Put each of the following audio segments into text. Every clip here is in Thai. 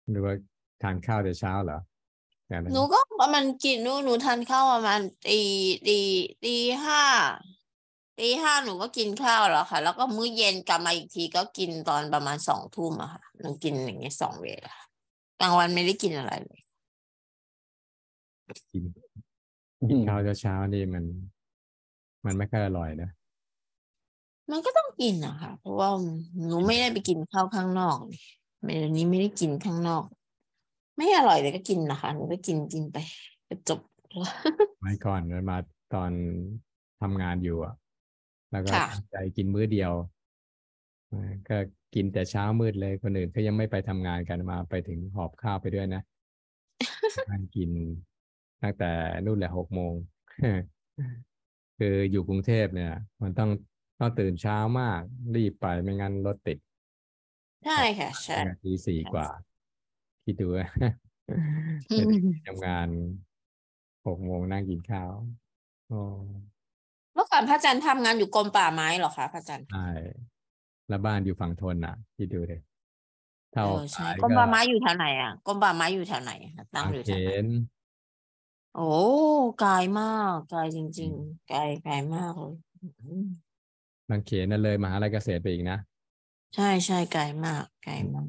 หรือว่าทานข้าวแต่เช้าเหรออย่างนั้นหนูก็ประมาณกินหนูทานข้าวประมาณตีตีห้าหนูก็กินข้าวแล้วค่ะแล้วก็มื้อเย็นกลับมาอีกทีก็กินตอนประมาณ2 ทุ่มอะค่ะหนูกินอย่างเงี้ย2 เวลากลางวันไม่ได้กินอะไรเลยกินอืมข้าวเช้านี่มันไม่ค่อยอร่อยนะมันก็ต้องกินนะคะเพราะว่าหนูไม่ได้ไปกินข้าวข้างนอกนี่ไม่อันนี้ไม่ได้กินข้างนอกไม่อร่อยแต่ก็กินนะคะหนูก็กินไปก็จบไว้ก่อนมาตอนทำงานอยู่อ่ะแล้วก็ค่ะตั้งใจกินมื้อเดียวก็กินแต่เช้ามืดเลยคนอื่นเขายังไม่ไปทำงานกันมาไปถึงหอบข้าวไปด้วยนะนั่งกินตั้งแต่นู่นแหละ6 โมงคืออยู่กรุงเทพเนี่ยมันต้องตื่นเช้ามากรีบไปไม่งั้นรถติดใช่ออกค่ะใช่ตั้งแต่ตี 4กว่าคิดดูว่าอืไปถึงที่มทำงาน6 โมงนั่งกินข้าวอ๋อเมื่อก่อนพระอาจารย์ทำงานอยู่กรมป่าไม้เหรอคะพระอาจารย์ใช่แล้วบ้านอยู่ฝั่งทนอ่ะคิดดูเลยถ้าออกใช่สายก็กรมป่าไม้อยู่แถวไหนอ่ะกรมป่าไม้อยู่แถวไหนอะตั้งบางเขอยู่แถวไหนนโอ้ไกลมากไกลจริงอืมๆไกลมากเลยอืมบางเขนนั่นเลยมหาลัยเกษตรไปอีกนะใช่ไกลมากไกลอืมมาก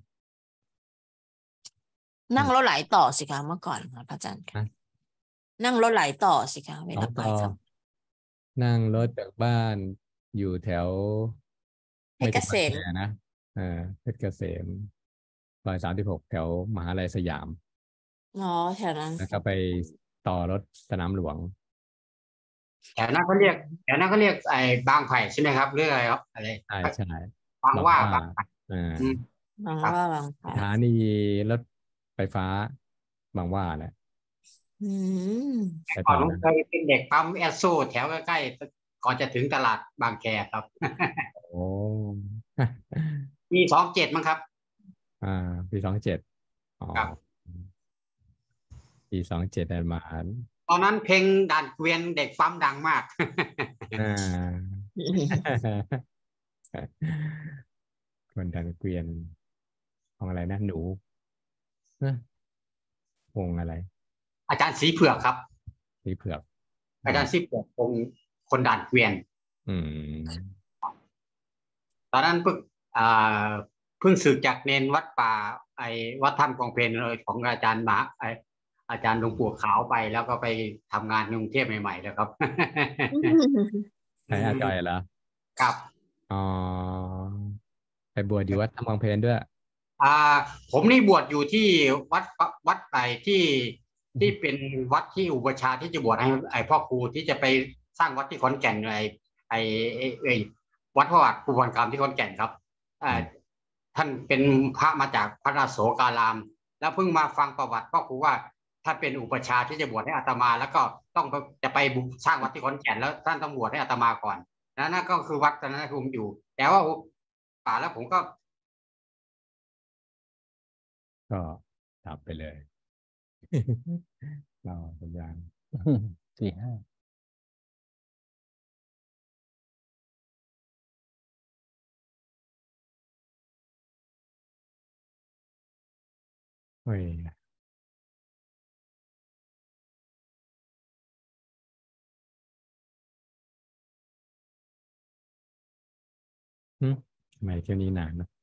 นั่งรถไหลต่อสิคะเมื่อก่อนค่ะพระอาจารย์ค่ะนะนั่งรถไหลต่อสิคะเวลาไปน้องต่อครับนั่งอืมรถจากบ้านอยู่แถวเพไม่ถึงบางแคชรเกษมนะเออเพชรเกษมซอย 36แถวมหาลัยสยามอ๋อแถวนั้นแล้วก็ไปต่อรถสนามหลวงแถวนั้นเขาเรียกแถวนั้นเขาเรียกไอ้บางไผ่ใช่ไหมครับเรื่องอะไรครับอะไรใช่ใช่บางว่าบอกว่าบางไผ่เอออืมบางครับว่าบางพลัดสถานีรถไฟฟ้าบางหว่าแหละอืมแต่ก่อนผมตอนนั้นเคยเป็นเด็กปั๊มแอสโซแถวใกล้ๆก่อนจะถึงตลาดบางแคครับโอ้มี27มั้งครับอ่าปี 27อ๋อครับปี 27แอนมาตอนนั้นเพลงด่านเกวียนเด็กปั๊มดังมากอ่า คนดันเกวียนของอะไรนะหนูเอ้วงอะไรอาจารย์สีเผือกครับสีเผือกอืมอาจารย์สีเผือกคงคนด่านเกวียนอืมตอนนั้นอ่าเพิ่งสึกจากเนนวัดป่าไอ้วัดถ้ำกองเพลเลยของอาจารย์หมาอาจารย์หลวงปู่ขาวไปแล้วก็ไปทำงานในกรุงเทพใหม่ๆแล้วครับใช่อาจอยเหรอครับอ๋อไปบวชอยู่วัดถ้ำบางเพลนด้วยอ่าผมนี่บวชอยู่ที่วัดวัดไอ้ที่เป็นวัดที่อุปชฌาย์ที่จะบวชให้ไอ้พ่อครูที่จะไปสร้างวัดที่ขอนแก่นไอ้ไอ้วัดพระบาทครูบาคำที่ขอนแก่นครับอ่าอืมท่านเป็นพระมาจากพระนโสการามแล้วเพิ่งมาฟังประวัติพ่อครูว่าท่านเป็นอุปชฌาย์ที่จะบวชให้อาตมาแล้วก็ต้องจะไปสร้างวัดที่ขอนแก่นแล้วท่านต้องบวชให้อาตมาก่อนนั่นก็คือวัดตอนนั้นที่ผมอยู่แต่ว่าป่าแล้วผมก็ก็ดับไปเลยเราสัญญาณ 4-5 เฮ้ย ทำไมเที่ยวนี้นานเนอะ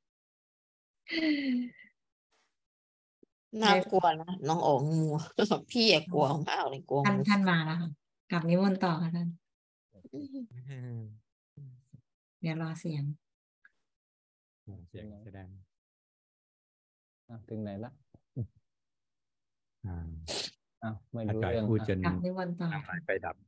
น่ากลัวนะน้องโอ๋งูพี่อะกลัวมากเลยกลัวงูท่านมาแล้วค่ะกลับนิมนต์ต่อค่ะท่านเดี๋ยวรอเสียงเสียงแสดงถึงไหนละอ่าอ้าวไม่อาจารย์รู้เรื่องพูดจนกลับนิมนต์ต่อน้ำลายไฟดับ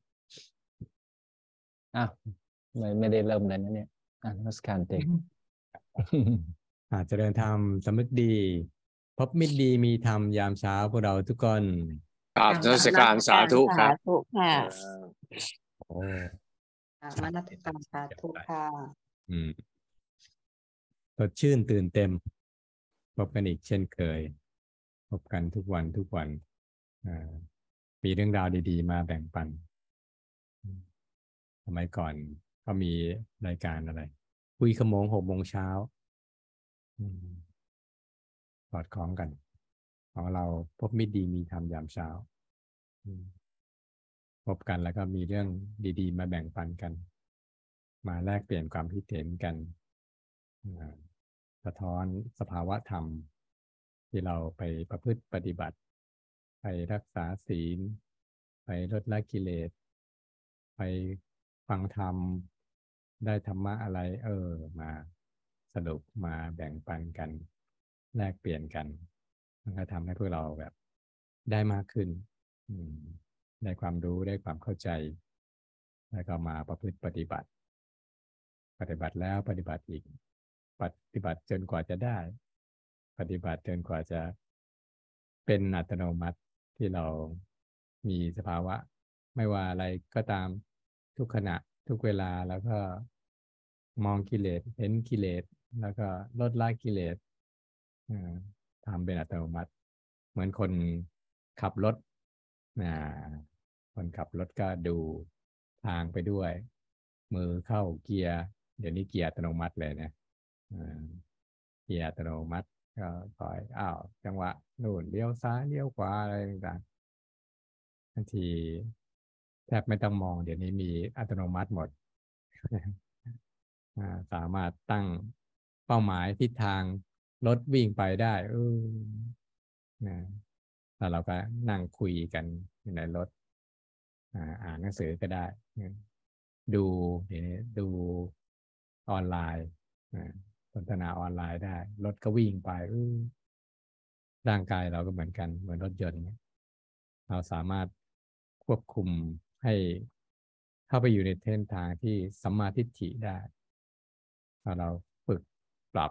อ้าวไม่ได้เริ่มเลยนะเนี่ยนมัสการเด็กอาจจะเดินทำสำนึกดีพบมิตรดีมีธรรมยามเช้าพวกเราทุกคนกราบนมัสนัการสากการสาธุครับธุค่ะโอ้มานักการสาธุค่ะอืมสดชื่นตื่นเต็มพบกันอีกเช่นเคยพบกันทุกวันอ่ามีเรื่องราวดีๆมาแบ่งปันสมัยก่อนก็มีรายการอะไรคุยขโมง6 โมงเช้าอืมสอดคล้องกันของเราพบมิตรดีมีธรรมยามเช้าพบกันแล้วก็มีเรื่องดีๆมาแบ่งปันกันมาแลกเปลี่ยนความคิดเห็นกันสะท้อนสภาวะธรรมที่เราไปประพฤติปฏิบัติไปรักษาศีลไปลดละกิเลสไปฟังธรรมได้ธรรมะอะไรมาสรุปมาแบ่งปันกันแลกเปลี่ยนกันมันก็ทำให้พวกเราแบบได้มากขึ้นได้ความรู้ได้ความเข้าใจแล้วก็มาประพฤติปฏิบัติแล้วปฏิบัติอีกปฏิบัติจนกว่าจะได้ปฏิบัติจนกว่าจะเป็นอัตโนมัติที่เรามีสภาวะไม่ว่าอะไรก็ตามทุกขณะทุกเวลาแล้วก็มองกิเลสเห็นกิเลสแล้วก็ลดละกิเลสทำเป็นอัตโนมัติเหมือนคนขับรถคนขับรถก็ดูทางไปด้วยมือเข้าเกียร์เดี๋ยวนี้เกียร์อัตโนมัติเลยนะเกียร์อัตโนมัติก็คอยจังหวะนู่นเลี้ยวซ้ายเลี้ยวขวาอะไรต่างๆบางทีแทบไม่ต้องมองเดี๋ยวนี้มีอัตโนมัติหมด สามารถตั้งเป้าหมายทิศทางรถวิ่งไปได้แล้วเราก็นั่งคุยกันในรถอ่านหนังสือก็ได้ดูออนไลน์สนทนาออนไลน์ได้รถก็วิ่งไปร่างกายเราก็เหมือนกันเหมือนรถยนต์เราสามารถควบคุมให้เข้าไปอยู่ในเส้นทางที่สัมมาทิฏฐิได้ถ้าเราฝึกปรับ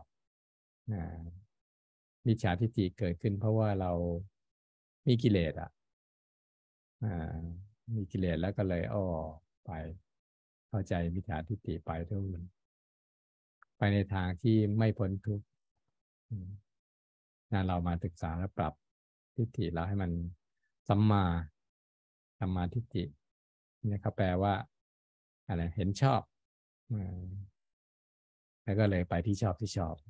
มิจฉาทิฏฐิเกิดขึ้นเพราะว่าเรามีกิเลสมีกิเลสแล้วก็เลยไปเข้าใจมิจฉาทิฏฐิไปทุกมันไปในทางที่ไม่พ้นทุกข์เรามาศึกษาและปรับทิฏฐิเราให้มันสัมมาทิฏฐินี่เขาแปลว่าอะไรเห็นชอบแล้วก็เลยไปที่ชอบ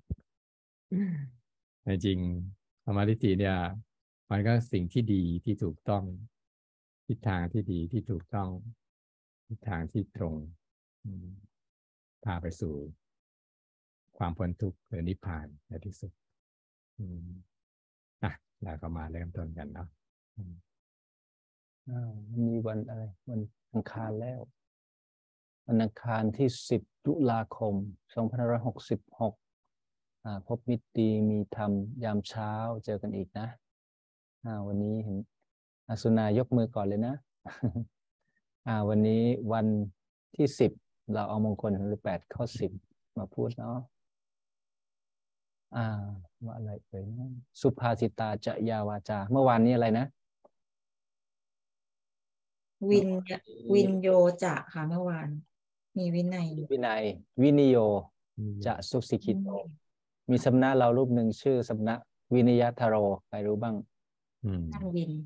ในจริงสัมมาทิฏฐิเนี่ยมันก็สิ่งที่ดีที่ถูกต้องทิศทางที่ดีที่ถูกต้องทิศทางที่ตรงพาไปสู่ความพ้นทุกข์หรือนิพพานในที่สุดเราก็มาเริ่มต้นกันเนาะมีวันอะไรวันอังคารแล้ววันอังคารที่10 ตุลาคม 2566พบมิตรดีมีธรรมยามเช้าเจอกันอีกนะวันนี้เห็นอาสุนายกมือก่อนเลยนะ วันนี้วันที่10เราเอามงคลหรือ8ข้อ10มาพูดเนาะว่าอะไรสุภาษิตาจะยาวาจาเมื่อวานนี้อะไรนะวินโยจะค่ะเมื่อวานมีวินัยวินิโยจะสุสิกิโตมีสำนักเรารูปหนึ่งชื่อสำนักวินิยทโรใครรู้บ้างท่านวิน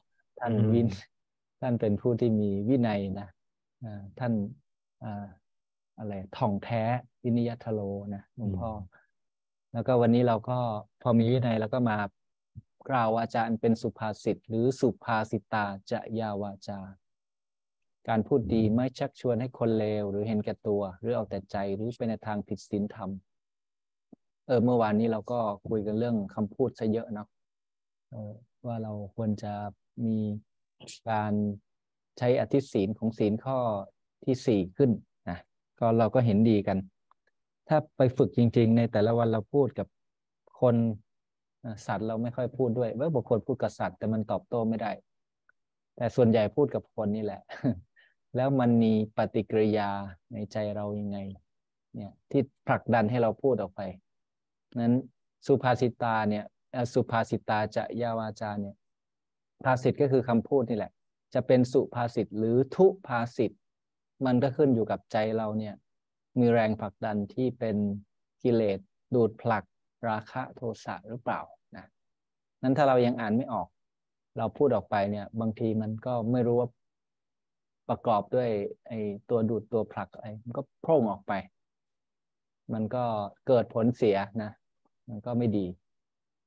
ท่านเป็นผู้ที่มีวินัยนะท่านอะไรท่องแท้วินิยทโรนะหลวงพ่อแล้วก็วันนี้เราก็พอมีวินัยแล้วก็มากล่าววาจาอันเป็นสุภาษิตหรือสุภาษิตาจะยาวาจาการพูดดีไม่ชักชวนให้คนเลวหรือเห็นแก่ตัวหรือเอาแต่ใจหรือไปในทางผิดศีลธรรมเมื่อวานนี้เราก็คุยกันเรื่องคำพูดซะเยอะเนาะว่าเราควรจะมีการใช้อธิศีลของศีลข้อที่4ขึ้นนะก็เราก็เห็นดีกันถ้าไปฝึกจริงๆในแต่ละวันเราพูดกับคนสัตว์เราไม่ค่อยพูดด้วยบางคนพูดกับสัตว์แต่มันตอบโต้ไม่ได้แต่ส่วนใหญ่พูดกับคนนี่แหละ แล้วมันมีปฏิกิริยาในใจเรายังไงเนี่ยที่ผลักดันให้เราพูดออกไปนั้นสุภาษิตาเนี่ยสุภาษิตาจะยาวาจาเนี่ยภาษิตก็คือคำพูดนี่แหละจะเป็นสุภาษิตหรือทุภาษิตมันก็ขึ้นอยู่กับใจเราเนี่ยมีแรงผลักดันที่เป็นกิเลสดูดผลักราคะโทสะหรือเปล่านะนั้นถ้าเรายังอ่านไม่ออกเราพูดออกไปเนี่ยบางทีมันก็ไม่รู้ว่าประกอบด้วยไอ้ตัวดูดตัวผลักอะไรมันก็โผล่ออกไปมันก็เกิดผลเสียนะมันก็ไม่ดี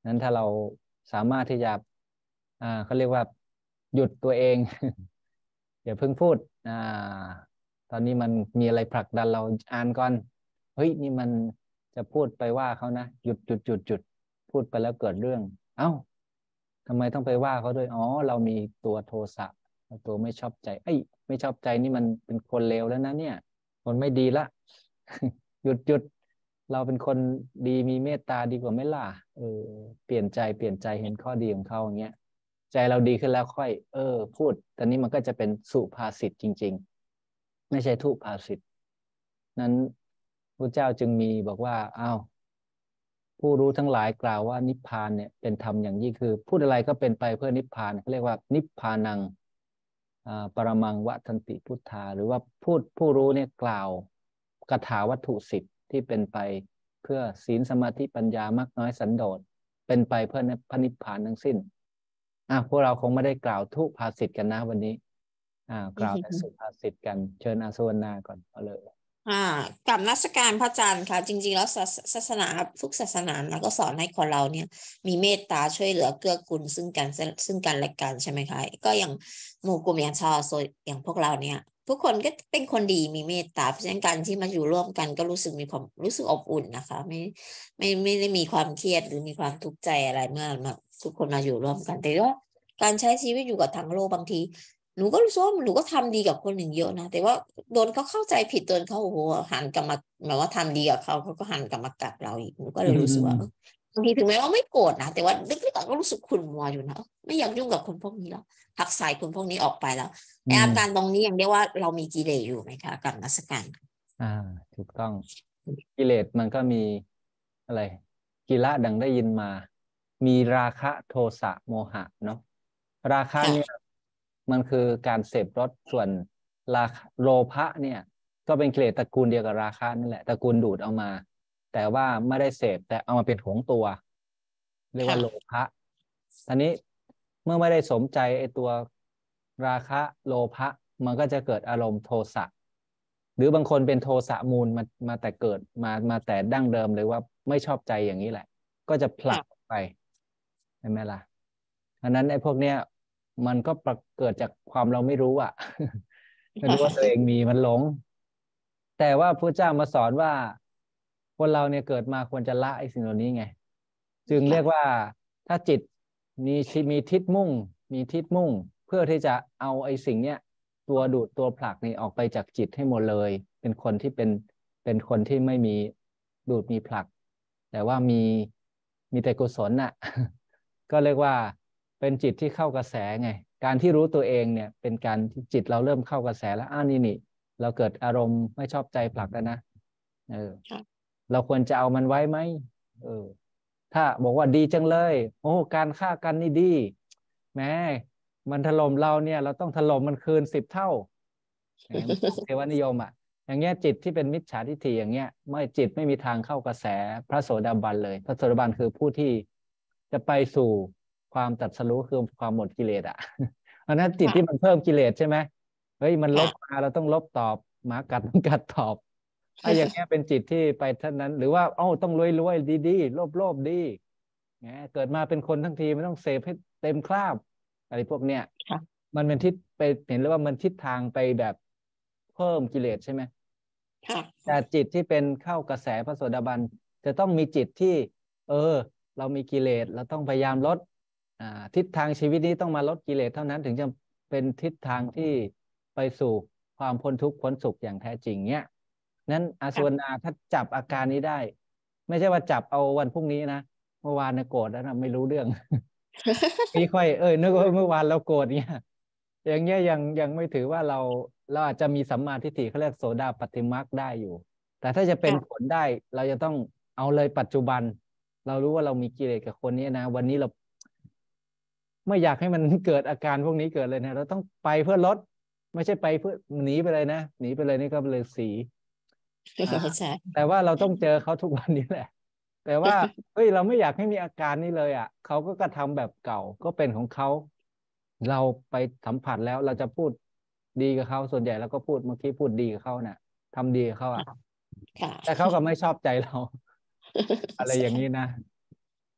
นั้นถ้าเราสามารถที่จะเขาเรียกว่าหยุดตัวเอง อย่าเพิ่งพูดตอนนี้มันมีอะไรผลักดันเราอ่านก่อนเฮ้ยนี่มันจะพูดไปว่าเขานะหยุดพูดไปแล้วเกิดเรื่องเอ้าทำไมต้องไปว่าเขาด้วยอ๋อเรามีตัวโทสะตัวไม่ชอบใจไม่ชอบใจนี่มันเป็นคนเลวแล้วนะเนี่ยคนไม่ดีละ หยุดเราเป็นคนดีมีเมตตาดีกว่าไหมล่ะเปลี่ยนใจเห็นข้อดีของเขาอย่างเงี้ยใจเราดีขึ้นแล้วค่อยพูดตอนนี้มันก็จะเป็นสุภาษิตจริงๆไม่ใช่ทุภาษิตนั้นพระเจ้าจึงมีบอกว่าอ้าวผู้รู้ทั้งหลายกล่าวว่านิพพานเนี่ยเป็นธรรมอย่างยิ่งคือพูดอะไรก็เป็นไปเพื่อนิพพานเขาเรียกว่านิพพานังปรมังวะทันติพุทธาหรือว่าผู้รู้เนี่ยกล่าวคาถาวัตถุ10ที่เป็นไปเพื่อศีลสมาธิปัญญามากน้อยสันโดษเป็นไปเพื่อพระนิพพานทั้งสิ้นพวกเราคงไม่ได้กล่าวทุภาษิตกันนะวันนี้กล่าวแต่สุภาษิตกันเชิญอาสวนาก่อนเอาเลยกับนมัสการพระอาจารย์ค่ะจริงๆแล้วศาสนาทุกศาสนาเราก็สอนให้คนเราเนี่ยมีเมตตาช่วยเหลือเกื้อกูลซึ่งกันและกันใช่ไหมคะก็อย่างหมู่กลุ่มอย่างชาวโซอย่างพวกเราเนี่ยทุกคนก็เป็นคนดีมีเมตตาเพราะฉะนั้นการที่มาอยู่ร่วมกันก็รู้สึกมีความรู้สึกอบอุ่นนะคะไม่ได้มีความเครียดหรือมีความทุกข์ใจอะไรเมื่อมาทุกคนมาอยู่ร่วมกันแต่ว่าการใช้ชีวิตอยู่กับทางโลกบางทีหนูก็รู้สึกว่าหนูก็ทำดีกับคนหนึ่งเยอะนะแต่ว่าโดนเขาเข้าใจผิดโดนเขาโอ้โหหันกลับมาแบบว่าทำดีกับเขาก็หันกลับมากัดเราอีกหนูก็เลยรู้สึกว่าบางทีถึงแม้ว่าไม่โกรธนะแต่ว่าลึกๆก็รู้สึกขุ่นมัวอยู่นะไม่อยากยุ่งกับคนพวกนี้แล้วพักสายคนพวกนี้ออกไปแล้วไออาการตรงนี้ยังเรียกว่าเรามีกิเลสอยู่ไหมคะกับนมัสการถูกต้องกิเลสมันก็มีอะไรกิละดังได้ยินมามีราคะโทสะโมหะเนาะราคะเนี่ยมันคือการเสพรสส่วนโลภะเนี่ยก็เป็นกิเลสตระกูลเดียวกับราคะนั่นแหละตระกูลดูดเอามาแต่ว่าไม่ได้เสพแต่เอามาเป็นของตัวเรียกว่าโลภะทีนี้เมื่อไม่ได้สมใจไอตัวราคะโลภะมันก็จะเกิดอารมณ์โทสะหรือบางคนเป็นโทสะมูลมาแต่เกิดมาแต่ดั้งเดิมเลยว่าไม่ชอบใจอย่างนี้แหละก็จะผลักไปใช่ไหมล่ะอันนั้นไอ้พวกเนี้ยมันก็เกิดจากความเราไม่รู้อ่ะ ไม่รู้ว่าตัวเองมีมันหลงแต่ว่าพระเจ้ามาสอนว่าคนเราเนี่ยเกิดมาควรจะละไอ้สิ่งเหล่านี้ไงจึงเรียกว่าถ้าจิตมีทิศมุ่งเพื่อที่จะเอาไอ้สิ่งเนี้ยตัวดูดตัวผลักนี่ออกไปจากจิตให้หมดเลยเป็นคนที่เป็นคนที่ไม่มีดูดมีผลักแต่ว่ามีแต่กุศลน่ะ ก็เรียกว่าเป็นจิตที่เข้ากระแสไงการที่รู้ตัวเองเนี่ยเป็นการที่จิตเราเริ่มเข้ากระแสแล้วนี่เราเกิดอารมณ์ไม่ชอบใจผลักแล้วนะเราควรจะเอามันไว้ไหมถ้าบอกว่าดีจังเลยโอ้การฆ่ากันนี่ดีแม้มันถล่มเราเนี่ยเราต้องถล่มมันคืน10 เท่าเทวนิยมอ่ะอย่างเงี้ยจิตที่เป็นมิจฉาทิฏฐิอย่างเงี้ยจิตไม่มีทางเข้ากระแสพระโสดาบันเลยพระโสดาบันคือผู้ที่จะไปสู่ความตรัสรู้คือความหมดกิเลสอ่ะเพราะนั้นจิตที่มันเพิ่มกิเลสใช่ไหมเฮ้ยมันลบมาเราต้องลบตอบหมากัดต้องกัดตอบถ้าอย่างเงี้ยเป็นจิตที่ไปเท่านั้นหรือว่าต้องรวยดีโลภดีเกิดมาเป็นคนทั้งทีไม่ต้องเสพให้เต็มคราบอะไรพวกเนี้ยมันเป็นทิศไปเห็นเลยว่ามันทิศทางไปแบบเพิ่มกิเลสใช่ไหมแต่จิตที่เป็นเข้ากระแสพระโสดาบันจะต้องมีจิตที่เรามีกิเลสเราต้องพยายามลดทิศทางชีวิตนี้ต้องมาลดกิเลสเท่านั้นถึงจะเป็นทิศทางที่ไปสู่ความพ้นทุกข์พ้นสุขอย่างแท้จริงเนี่ยนั้นอาสวนาถ้าจับอาการนี้ได้ไม่ใช่ว่าจับเอาวันพรุ่งนี้นะเมื่อวานโกรธแล้วนะไม่รู้เรื่องนี่ค่อยนึกว่าเมื่อวานเราโกรธเนี่ยอย่างเงี้ยยังไม่ถือว่าเราอาจจะมีสัมมาทิฏฐิเขาเรียกโสดาปัตติมรรคได้อยู่แต่ถ้าจะเป็นผลได้เราจะต้องเอาเลยปัจจุบันเรารู้ว่าเรามีกิเลสกับคนนี้นะวันนี้เราไม่อยากให้มันเกิดอาการพวกนี้เกิดเลยนะเราต้องไปเพื่อลดไม่ใช่ไปเพื่อหนีไปเลยนะหนีไปเลยนี่ก็เลยสีแต่ว่าเราต้องเจอเขาทุกวันนี้แหละแต่ว่าเฮ้ยเราไม่อยากให้มีอาการนี้เลยอ่ะเขาก็กระทำแบบเก่าก็เป็นของเขาเราไปสัมผัสแล้วเราจะพูดดีกับเขาส่วนใหญ่แล้วก็พูดเมื่อกี้พูดดีกับเขาน่ะทำดีกับเขาอ่ะแต่เขาก็ไม่ชอบใจเรา อะไรอย่างนี้นะ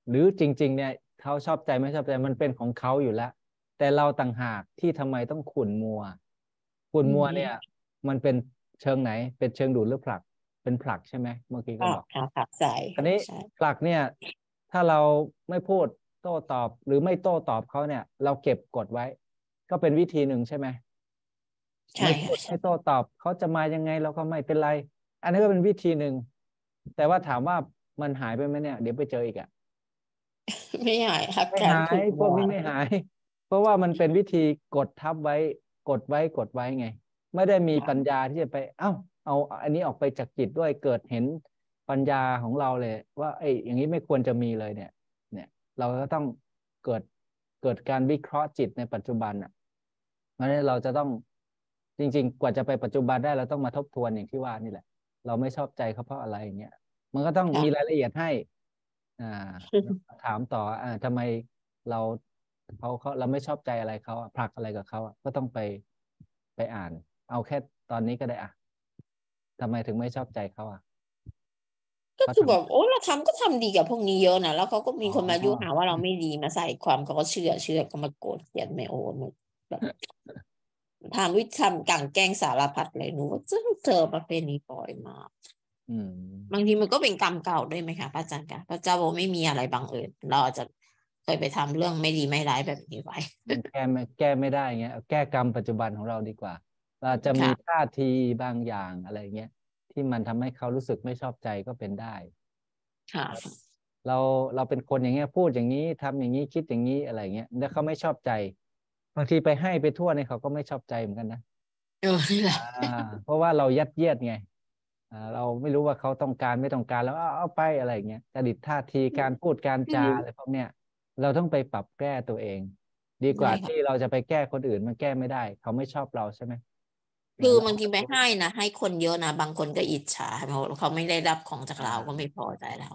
หรือจริงๆเนี่ยเขาชอบใจไม่ชอบใจมันเป็นของเขาอยู่แล้ว แต่เราต่างหากที่ทำไมต้องขุ่นมัวเนี่ยมันเป็นเชิงไหนเป็นเชิงดูดหรือผลักเป็นผลักใช่ไหมเมื่อกี้ก็บอกผักใส่อันนี้ใช่ผลักเนี่ยถ้าเราไม่พูดโต้ตอบหรือไม่โต้ตอบเขาเนี่ย เราเก็บกดไว้ ก็เป็นวิธีหนึ่งใช่ไหมใช่ไม่พูดค่ะไม่โต้ตอบเขาจะมายังไงเราก็ไม่เป็นไร อันนี้ก็เป็นวิธีหนึ่งแต่ว่าถามว่ามันหายไปไหมเนี่ยเดี๋ยวไปเจออีกอ่ะไม่หายค่ะไม่การหาขุดยพวกนี้มัวไม่หาย เพราะว่ามันเป็นวิธีกดทับไว้กดไว้ไง ไม่ได้มีปัญญาที่จะไปเอาอันนี้ออกไปจากจิตด้วยเกิดเห็นปัญญาของเราเลย ว่าไอ้อย่างนี้ไม่ควรจะมีเลยเนี่ยเราก็ต้องเกิดการวิเคราะห์จิตในปัจจุบันอ่ะเพราะฉะนั้นเราจะต้องจริงๆกว่าจะไปปัจจุบันได้เราต้องมาทบทวนอย่างที่ว่านี่แหละ เราไม่ชอบใจเขาเพราะอะไรอย่างเงี้ยมันก็ต้องมีรายละเอียดให้ถามต่อทำไมเราเราไม่ชอบใจอะไรเขาผลักอะไรกับเขาก็ต้องไปอ่าน เอาแค่ตอนนี้ก็ได้ทำไมถึงไม่ชอบใจเขาก็คือแบบโอ้เราก็ทำดีกับพวกนี้เยอะนะแล้วเขาก็มีคนมายุหาว่าเราไม่ดีมาใส่ความเขาก็เชื่อก็มาโกรธเกลียดไม่โอนแบบทำวิธีทำกลั่นแกล้งสารพัดเลยหนูว่าเจอประเภทนี้บ่อยมากบางทีมันก็เป็นกรรมเก่าด้วยไหมคะพระอาจารย์คะพระเจ้าบอกไม่มีอะไรบังเอิญเราอาจจะเคยไปทำเรื่องไม่ดีไม่ร้ายแบบนี้ไว้แก้ไม่ได้เงี้ยแก้กรรมปัจจุบันของเราดีกว่าเราจะมีท่าทีบางอย่างอะไรเงี้ยที่มันทำให้เขารู้สึกไม่ชอบใจก็เป็นได้ค่ะเราเป็นคนอย่างเงี้ยพูดอย่างนี้ทำอย่างนี้คิดอย่างนี้อะไรเงี้ยแล้วเขาไม่ชอบใจบางทีไปให้ไปทั่วเนี่ยเขาก็ไม่ชอบใจเหมือนกันนะนี่แหละเพราะว่าเรายัดเยียดไงเราไม่รู้ว่าเขาต้องการไม่ต้องการแล้วเอาไปอะไรเงี้ยจริตท่าทีการพูดการจาอะไรพวกเนี้ยเราต้องไปปรับแก้ตัวเองดีกว่าที่เราจะไปแก้คนอื่นมันแก้ไม่ได้เขาไม่ชอบเราใช่ไหมคือบางทีไปให้นะให้คนเยอะนะบางคนก็อิจฉาเขาไม่ได้รับของจากเราก็ไม่พอใจเรา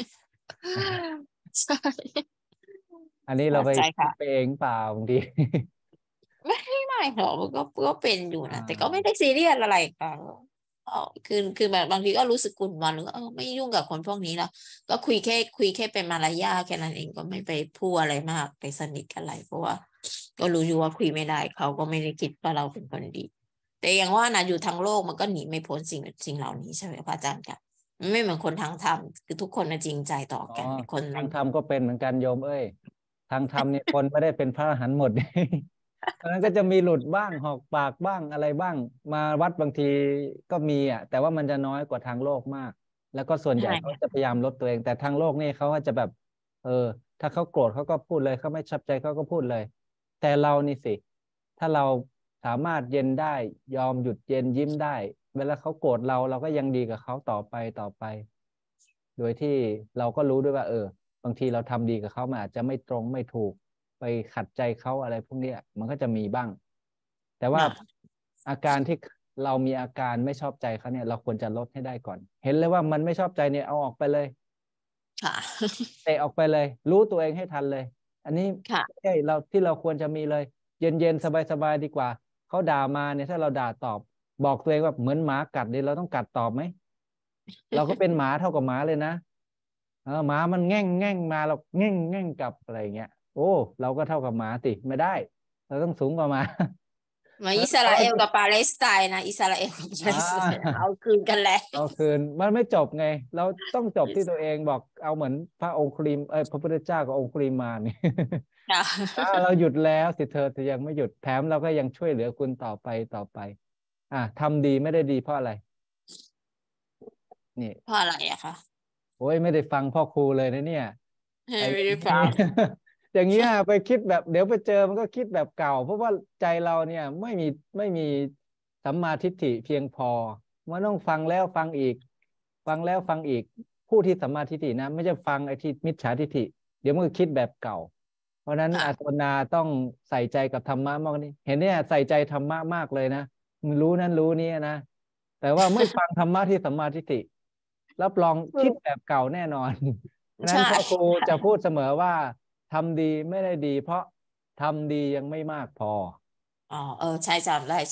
ใช่อันนี้เราไปคิดไปเองเปล่าบางทีไม่หรอกมันก็เป็นอยู่นะแต่ก็ไม่ได้ซีเรียสอะไรค่ะคือแบบบางทีก็รู้สึกกุ่นวันหรือไม่ยุ่งกับคนพวกนี้แล้วก็คุยแค่เป็นมารยาทแค่นั้นเองก็ไม่ไปพูดอะไรมากไปสนิทอะไรเพราะว่าก็รู้อยู่ว่าคุยไม่ได้เขาก็ไม่ได้คิดว่าเราเป็นคนดีแต่อย่างว่านะอยู่ทั้งโลกมันก็หนีไม่พ้นสิ่งเหล่านี้ใช่ไหมพระอาจารย์คะมันไม่เหมือนคนทางธรรมคือทุกคนจริงใจต่อกันคนทางธรรมก็เป็นเหมือนกันโยมทางธรรมเนี่ยคนไม่ได้เป็นพระอรหันต์หมดเพราะนั้นก็จะมีหลุดบ้างหอกปากบ้างอะไรบ้างมาวัดบางทีก็มีแต่ว่ามันจะน้อยกว่าทางโลกมากแล้วก็ส่วนใหญ่เขาจะพยายามลดตัวเองแต่ทางโลกนี่เขาก็จะแบบถ้าเขาโกรธเขาก็พูดเลยเขาไม่ชอบใจเขาก็พูดเลยแต่เรานี่สิถ้าเราสามารถเย็นได้ยอมหยุดเย็นยิ้มได้เวลาเขาโกรธเราก็ยังดีกับเขาต่อไปโดยที่เราก็รู้ด้วยว่าบางทีเราทำดีกับเขามันอาจจะไม่ตรงไม่ถูกไปขัดใจเขาอะไรพวกนี้มันก็จะมีบ้างแต่ว่าอาการที่เรามีอาการไม่ชอบใจเขาเนี่ยเราควรจะลดให้ได้ก่อนเห็นเลยว่ามันไม่ชอบใจเนี่ยเอาออกไปเลยเตะออกไปเลยรู้ตัวเองให้ทันเลยอันนี้ใช่เราควรจะมีเลยเย็นสบายดีกว่าเขาด่ามาเนี่ยถ้าเราด่าตอบบอกตัวเองว่าเหมือนหมากัดเนี่ยเราต้องกัดตอบไหมเราก็เป็นหมาเท่ากับหมาเลยนะหมามันแง่งมาเราแง่งกลับอะไรเงี้ยโอ้เราก็เท่ากับหมาสิไม่ได้เราต้องสูงกว่าหมามาอิสราเอลกับปาเลสไตน์นะอิสราเอลกับปาเลสไตน์เอาคืนกันแล้วเอาคืนมันไม่จบไงเราต้องจบที่ตัวเองบอกเอาเหมือนพระองค์ครีมพระพุทธเจ้ากับองค์ครีมมานี่เราหยุดแล้วสิเธอยังไม่หยุดแถมเราก็ยังช่วยเหลือคุณต่อไปทำดีไม่ได้ดีเพราะอะไรนี่เพราะอะไรอะคะโอ้ยไม่ได้ฟังพ่อครูเลยนะเนี่ยไม่ได้ฟังอย่างเงี้ยไปคิดแบบเดี๋ยวไปเจอมันก็คิดแบบเก่าเพราะว่าใจเราเนี่ยไม่มีสัมมาทิฏฐิเพียงพอมันต้องฟังแล้วฟังอีกฟังแล้วฟังอีกผู้ที่สัมมาทิฏฐินะไม่ใช่ฟังไอ้ที่มิจฉาทิฏฐิเดี๋ยวมันก็คิดแบบเก่าเพราะนั้นอาตมาต้องใส่ใจกับธรรมะมากนี่เห็นเนี่ยใส่ใจธรรมะมากเลยนะมึงรู้นั้นรู้นี้นะแต่ว่าไม่ฟังธรรมะที่สัมมาทิฏฐิรับรองคิดแบบเก่าแน่นอนนั้นพ่อครูจะพูดเสมอว่าทำดีไม่ได้ดีเพราะทำดียังไม่มากพอใช่จำได้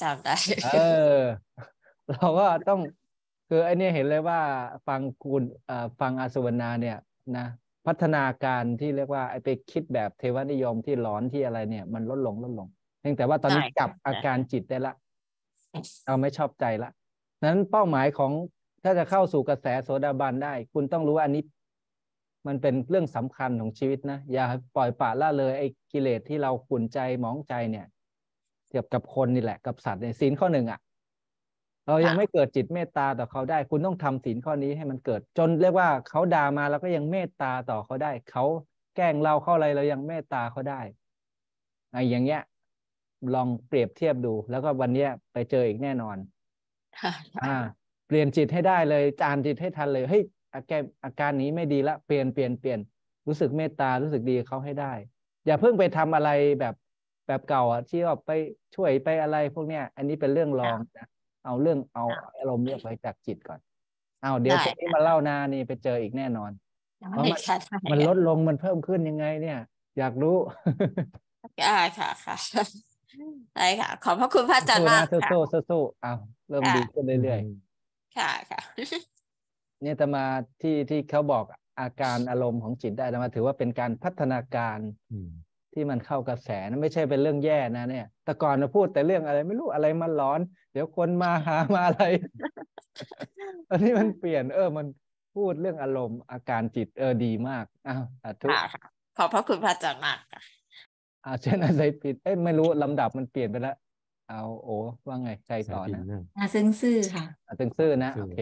เราก็ต้องคือไอ้นี่เห็นเลยว่าฟังคุณฟังอาสุวรรณาเนี่ยนะพพัฒนาการที่เรียกว่าไอ้ไปคิดแบบเทวนิยมที่หลอนที่อะไรเนี่ยมันลดลงเพียงแต่ว่าตอนนี้จับอาการจิตได้ละเราไม่ชอบใจละนั้นเป้าหมายของถ้าจะเข้าสู่กระแสโสดาบันได้คุณต้องรู้ว่าอันนี้มันเป็นเรื่องสำคัญของชีวิตนะอย่าปล่อยปละละเลยไอ้กิเลสที่เราขุ่นใจหมองใจเนี่ยเกี่ยวกับคนนี่แหละกับสัตว์ในศีลข้อ 1เรายังไม่เกิดจิตเมตตาต่อเขาได้คุณต้องทำศีลข้อนี้ให้มันเกิดจนเรียกว่าเขาด่ามาเราก็ยังเมตตาต่อเขาได้เขาแกล้งเราเข้าอะไรเรายังเมตตาเขาได้อย่างเงี้ยลองเปรียบเทียบดูแล้วก็วันนี้ไปเจออีกแน่นอนเปลี่ยนจิตให้ได้เลยอ่านจิตให้ทันเลยเฮ้ยอาการนี้ไม่ดีละเปลี่ยนรู้สึกเมตตารู้สึกดีเขาให้ได้อย่าเพิ่งไปทำอะไรแบบเก่าที่ว่าไปช่วยไปอะไรพวกเนี้ยอันนี้เป็นเรื่องรองนะเอาอารมณ์เรียกไปจากจิตก่อนเดี๋ยวพรุ่งนี้มาเล่านานี่ไปเจออีกแน่นอนเพราะมันลดลงมันเพิ่มขึ้นยังไงเนี่ยอยากรู้ค่ะได้ค่ะขอบพระคุณพระอาจารย์มากค่ะสู้เริ่มดีขึ้นเรื่อยๆค่ะเนี่ยแต่มาที่เขาบอกอาการอารมณ์ของจิตได้แต่มาถือว่าเป็นการพัฒนาการที่มันเข้ากระแสนะไม่ใช่เป็นเรื่องแย่นะเนี่ยแต่ก่อนเราพูดแต่เรื่องอะไรไม่รู้อะไรมันร้อนเดี๋ยวคนมาหามาอะไร ตอนนี้มันเปลี่ยนมันพูดเรื่องอารมณ์อาการจิตดีมากทุกขอบพระคุณพระอาจารย์มากค่ะเช่นอะไรผิดไม่รู้ลำดับมันเปลี่ยนไปแล้วโอ้ว่าไงใจต่อนะซึ้งซื่อค่ะซึ้งซื่อนะโอเค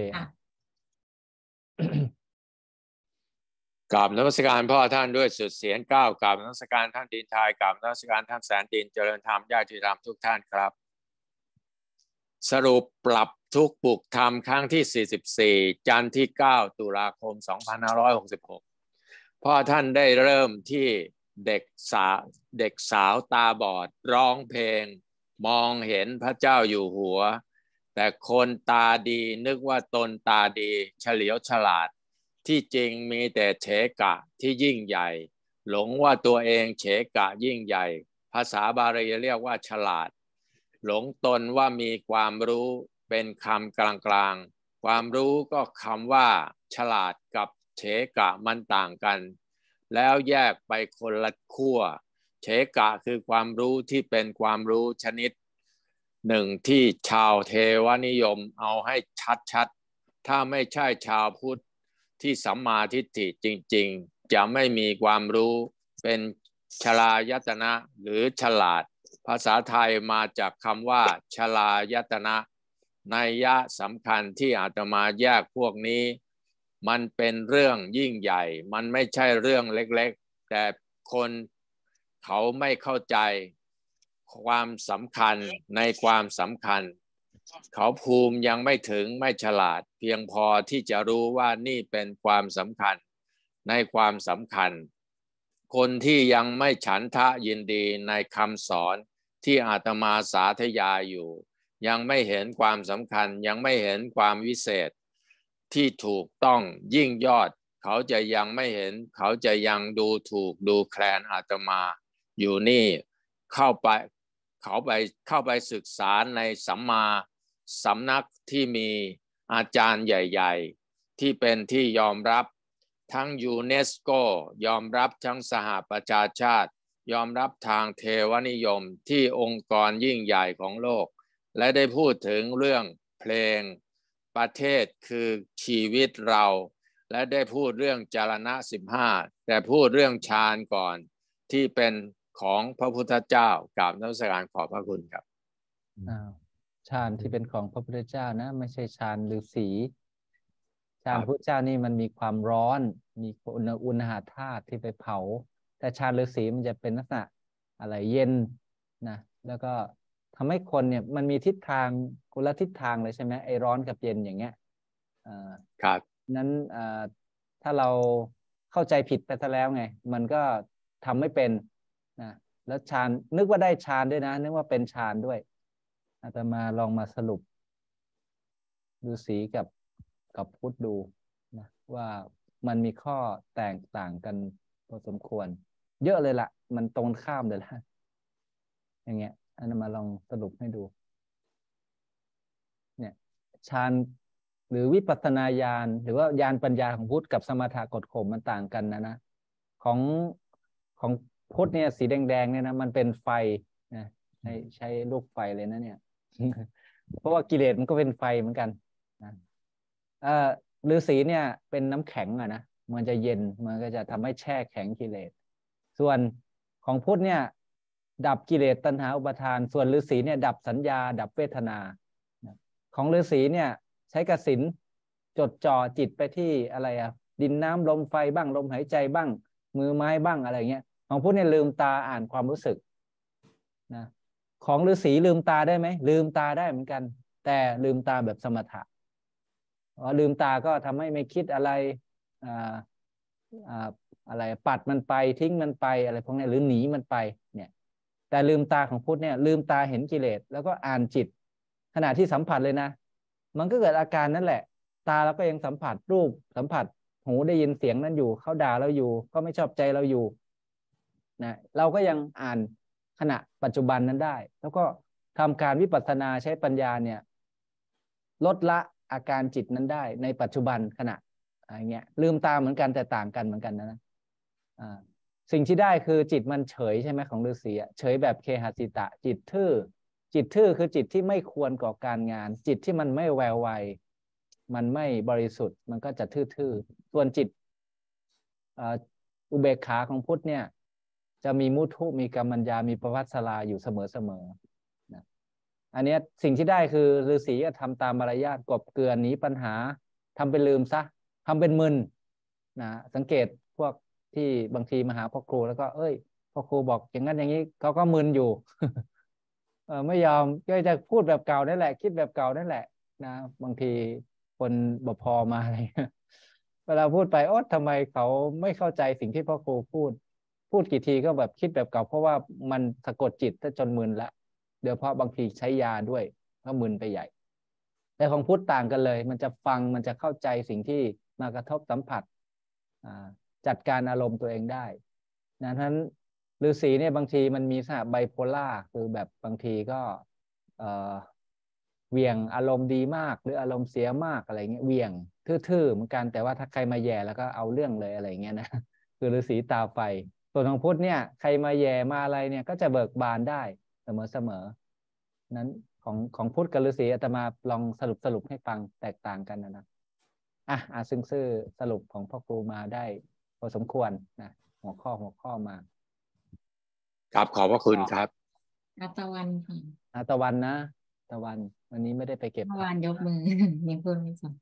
กราบนมัสการพ่อท่านด้วยสุดเสียงก้าวกราบนมัสการท่านดินทายกราบนมัสการท่านแสนดินเจริญธรรมญาติธรรมทุกท่านครับสรุปปรับทุกปลุกธรรมครั้งที่44จันทร์ที่9ตุลาคม2566พ่อท่านได้เริ่มที่เด็กสาวตาบอดร้องเพลงมองเห็นพระเจ้าอยู่หัวแต่คนตาดีนึกว่าตนตาดีเฉลียวฉลาดที่จริงมีแต่เฉกะที่ยิ่งใหญ่หลงว่าตัวเองเฉกะยิ่งใหญ่ภาษาบาลีเรียกว่าฉลาดหลงตนว่ามีความรู้เป็นคำกลางๆความรู้ก็คำว่าฉลาดกับเฉกะมันต่างกันแล้วแยกไปคนละขั้วเฉกะคือความรู้ที่เป็นความรู้ชนิดหนึ่งที่ชาวเทวนิยมเอาให้ชัดๆถ้าไม่ใช่ชาวพุทธที่สัมมาทิฏฐิจริงๆจะไม่มีความรู้เป็นชลายตนะหรือฉลาดภาษาไทยมาจากคำว่าชลายตนะนัยยะสำคัญที่อาตมาแยกพวกนี้มันเป็นเรื่องยิ่งใหญ่มันไม่ใช่เรื่องเล็กๆแต่คนเขาไม่เข้าใจความสำคัญในความสำคัญเขาภูมิยังไม่ถึงไม่ฉลาดเพียงพอที่จะรู้ว่านี่เป็นความสำคัญในความสำคัญคนที่ยังไม่ฉันทะยินดีในคำสอนที่อาตมาสาธยายอยู่ยังไม่เห็นความสำคัญยังไม่เห็นความวิเศษที่ถูกต้องยิ่งยอดเขาจะยังไม่เห็นเขาจะยังดูถูกดูแคลนอาตมาอยู่นี่เข้าไปศึกษาในสัมมาสำนักที่มีอาจารย์ใหญ่ๆที่เป็นที่ยอมรับทั้งยูเนสโกยอมรับทั้งสหประชาชาติยอมรับทางเทวนิยมที่องค์กรยิ่งใหญ่ของโลกและได้พูดถึงเรื่องเพลงประเทศคือชีวิตเราและได้พูดเรื่องจารณะ15แต่พูดเรื่องฌานก่อนที่เป็นของพระพุทธเจ้ากราบนมัสการขอบพระคุณครับฌานที่เป็นของพระพุทธเจ้านะไม่ใช่ฌานฤาษีฌานพระเจ้านี่มันมีความร้อนมีอุณหธาตุที่ไปเผาแต่ฌานฤาษีมันจะเป็นลักษณะอะไรเย็นนะแล้วก็ทำให้คนเนี่ยมันมีทิศทางคนละทิศทางเลยใช่ไหมไอ้ร้อนกับเย็นอย่างเงี้ยครับนั้นถ้าเราเข้าใจผิดไปซะแล้วไงมันก็ทำไม่เป็นนะแล้วฌานนึกว่าได้ฌานด้วยนะนึกว่าเป็นฌานด้วยอาตมาลองมาสรุปฤาษีกับพุทธดูนะว่ามันมีข้อแตกต่างกันพอสมควรเยอะเลยล่ะมันตรงข้ามเลยล่ะอย่างเงี้ยอาตมาลองสรุปให้ดูเนี่ยฌานหรือวิปัสสนาญาณหรือว่าญาณปัญญาของพุทธกับสมถะกดข่มมันต่างกันนะของพุทธเนี่ยสีแดงๆเนี่ยนะมันเป็นไฟนะใช้ลูกไฟเลยนะเนี่ย เพราะว่ากิเลสมันก็เป็นไฟเหมือนกันนะฤาษีเนี่ยเป็นน้ำแข็งนะมันจะเย็นมันก็จะทำให้แช่แข็งกิเลสส่วนของพุทธเนี่ยดับกิเลสตัณหาอุปาทานส่วนฤาษีเนี่ยดับสัญญาดับเวทนาของฤาษีเนี่ยใช้กสิณจดจ่อจิตไปที่อะไรดินน้ำลมไฟบ้างลมหายใจบ้างมือไม้บ้างอะไรเงี้ยของพุทธเนี่ยลืมตาอ่านความรู้สึกนะของฤาษีลืมตาได้ไหมลืมตาได้เหมือนกันแต่ลืมตาแบบสมถะลืมตาก็ทำให้ไม่คิดอะไรอะไรปัดมันไปทิ้งมันไปอะไรพวกนี้หรือหนีมันไปเนี่ยแต่ลืมตาของพุทธเนี่ยลืมตาเห็นกิเลสแล้วก็อ่านจิตขณะที่สัมผัสเลยนะมันก็เกิดอาการนั่นแหละตาเราก็ยังสัมผัสรูปสัมผัสหูได้ยินเสียงนั้นอยู่เขาด่าเราอยู่ก็ไม่ชอบใจเราอยู่นะเราก็ยังอ่านขณะปัจจุบันนั้นได้แล้วก็ทำการวิปัสสนาใช้ปัญญาเนี่ยลดละอาการจิตนั้นได้ในปัจจุบันขณะอะไรเงี้ยลืมตาเหมือนกันแต่ต่างกันเหมือนกันนะสิ่งที่ได้คือจิตมันเฉยใช่ไหมของฤาษีเฉยแบบเคหสิตะจิตทื่อคือจิตที่ไม่ควรก่อการงานจิตที่มันไม่แวววัยมันไม่บริสุทธิ์มันก็จะทื่อส่วนจิตอุเบกขาของพุทธเนี่ยจะมีมุทุมีกัมมัญญามีประภัสสราอยู่เสมอนะอันนี้สิ่งที่ได้คือฤาษีจะทำตามมารยาทกบเกลือนหนีปัญหาทำเป็นลืมซะทำเป็นมึนนะสังเกตพวกที่บางทีมาหาพ่อครูแล้วก็พ่อครูบอกอย่างนั้นอย่างนี้เขาก็มึนอยู่ ไม่ยอมก็จะพูดแบบเก่านั่นแหละคิดแบบเก่านั่นแหละนะบางทีคนบพมาอะไรเวลาพูดไปทำไมเขาไม่เข้าใจสิ่งที่พ่อครูพูดกี่ทีก็แบบคิดแบบเก่าเพราะว่ามันสะกดจิตจนมึนละเดี๋ยวเพราะบางทีใช้ยาด้วยก็มึนไปใหญ่แต่ของพุทธต่างกันเลยมันจะฟังมันจะเข้าใจสิ่งที่มากระทบสัมผัสจัดการอารมณ์ตัวเองได้นะฉะนั้นฤาษีเนี่ยบางทีมันมีสภาพไบโพล่าคือแบบบางทีก็เหวี่ยงอารมณ์ดีมากหรืออารมณ์เสียมากอะไรเงี้ยเหวี่ยงทื่อๆเหมือนกันแต่ว่าถ้าใครมาแย่แล้วก็เอาเรื่องเลยอะไรเงี้ยนะคือฤาษีตาไฟส่วนของพุทธเนี่ยใครมาแย่มาอะไรเนี่ยก็จะเบิกบานได้เสมอนั้นของพุทธกับฤาษีอาตมาลองสรุปให้ฟังแตกต่างกันนะซึ่งสรุปของพ่อครูมาได้พอสมควรนะหัวข้อมาครับขอบพระคุณครับตะวันค่ะตะวันนะตะวันวันนี้ไม่ได้ไปเก็บตะวันยกมือยังพูดไม่จบ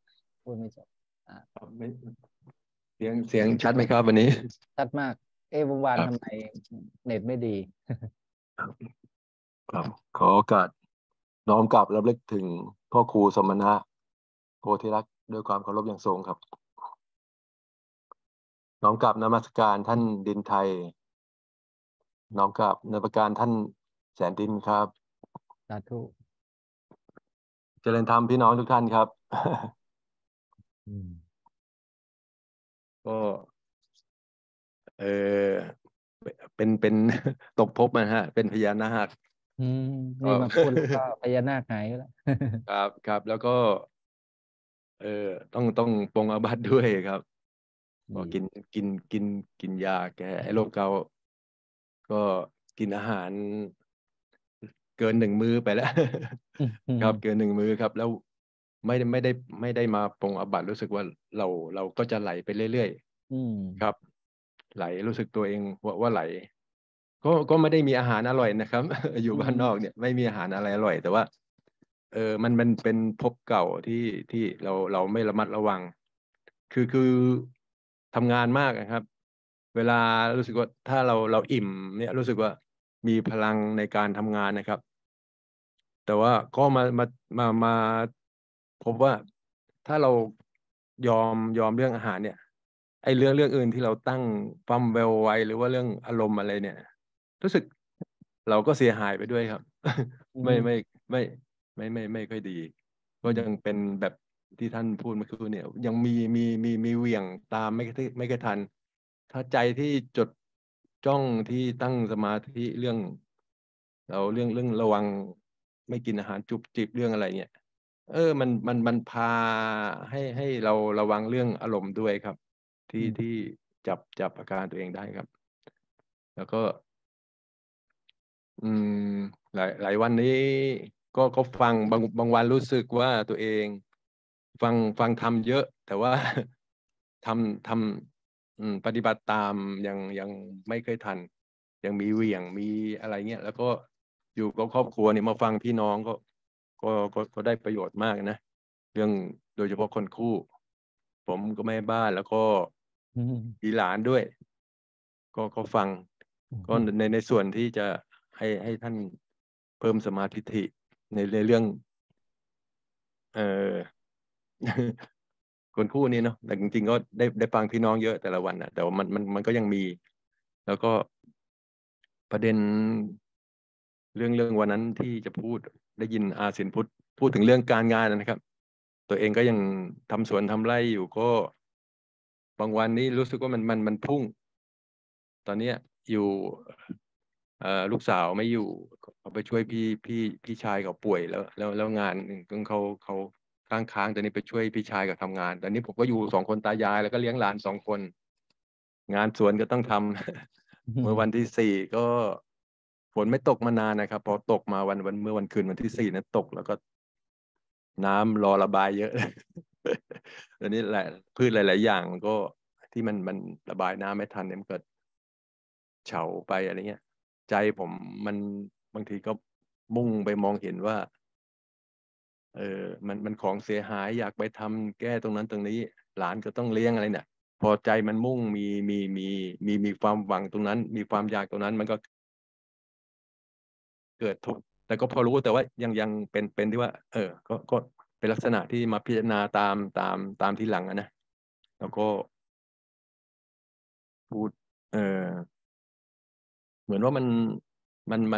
เสียงชัดไหมครับวันนี้ชัดมากเมื่อวานทำไมเน็ตไม่ดีครับขอโอกาสน้อมกลับระลึกถึงพ่อครูสมณะโพธิรักษ์ด้วยความเคารพอย่างสูงครับน้อมกลับนมัสการท่านดินไทยน้อมกลับนมัสการท่านแสนดินครับสาธุเจริญธรรมพี่น้องทุกท่านครับก็เป็นตกภพนะฮะเป็นพญานาคนี่มาพูดแล้วก็พญานาคหายแล้วครับแล้วก็ต้องปรงอาบัติด้วยครับก็กินยาแก้โรคเกาต์ก็กินอาหารเกิน1 มื้อไปแล้วครับเกิน1 มื้อครับแล้วไม่ได้มาปรงอาบัติรู้สึกว่าเราก็จะไหลไปเรื่อยๆครับไหลรู้สึกตัวเองว่าไหลก็ไม่ได้มีอาหารอร่อยนะครับ อยู่บ้านนอกเนี่ยไม่มีอาหารอะไรอร่อยแต่ว่ามันเป็นภพเก่าที่เราไม่ระมัดระวังคือทำงานมากนะครับเวลารู้สึกว่าถ้าเราอิ่มเนี่ยรู้สึกว่ามีพลังในการทำงานนะครับแต่ว่าก็มาพบว่าถ้าเรายอมเรื่องอาหารเนี่ยไอ้เรื่องอื่นที่เราตั้งความแววไว้หรือว่าเรื่องอารมณ์อะไรเนี่ยรู้สึกเราก็เสียหายไปด้วยครับ ไม่ค่อยดีก็ยังเป็นแบบที่ท่านพูดเมื่อกี้เนี่ยยังมีเหวี่ยงตามไม่กระทันถ้าใจที่จดจ้องที่ตั้งสมาธิเรื่องระวังไม่กินอาหารจุบจิบเรื่องอะไรเงี้ยมันพาให้เราระวังเรื่องอารมณ์ด้วยครับที่จับอาการตัวเองได้ครับ แล้วก็ หลายวันนี้ก็ฟังบางวันรู้สึกว่าตัวเองฟังทำเยอะ แต่ว่า ทำปฏิบัติตามยังไม่เคยทัน ยังมีเหวี่ยงมีอะไรเงี้ยแล้วก็อยู่กับครอบครัวเนี่ยมาฟังพี่น้องก็ได้ประโยชน์มากนะ เรื่องโดยเฉพาะคนคู่ ผมก็แม่บ้านแล้วก็มีหลานด้วย ก็ฟัง ก็ในส่วนที่จะให้ท่านเพิ่มสมาธิในเรื่อง คนคู่นี้เนาะแต่จริงๆก็ได้ฟังพี่น้องเยอะแต่ละวันนะแต่ว่ามันก็ยังมี แล้วก็ประเด็นเรื่องวันนั้นที่จะพูดได้ยินอาสินพูดถึงเรื่องการงานนะครับ ตัวเองก็ยังทำสวนทำไร่อยู่ก็บางวันนี้รู้สึกว่ามันพุ่ง ตอนนี้อยู่ลูกสาวไม่อยู่เขาไปช่วยพี่ชายเขาป่วยแล้วงานของเขาค้างตอนนี้ไปช่วยพี่ชายกับทำงานตอนนี้ผมก็อยู่2 คนตายายแล้วก็เลี้ยงหลาน2 คน งานสวนก็ต้องทำ เมื่อวันที่ 4ก็ฝนไม่ตกมานานนะครับพอตกมาเมื่อวันคืนวันที่ 4นั้นตกแล้วก็น้ำรอระบายเยอะ ตอนนี้แหละพืชหลายๆอย่างก็ที่มันระบายน้ำไม่ทันเนี่ยมันเกิดเฉาไปอะไรเงี้ยใจผมมันบางทีก็มุ่งไปมองเห็นว่ามันของเสียหายอยากไปทำแก้ตรงนั้นตรงนี้หลานก็ต้องเลี้ยงอะไรเนี่ยพอใจมันมุ่งมีความหวังตรงนั้น มีความอยากตรงนั้นมันก็เกิดทุกข์แต่ก็พอรู้แต่ว่ายังเป็นที่ว่าก็เป็นลักษณะที่มาพิจารณาตามที่หลังนะแล้วก็พูดเหมือนว่ามัน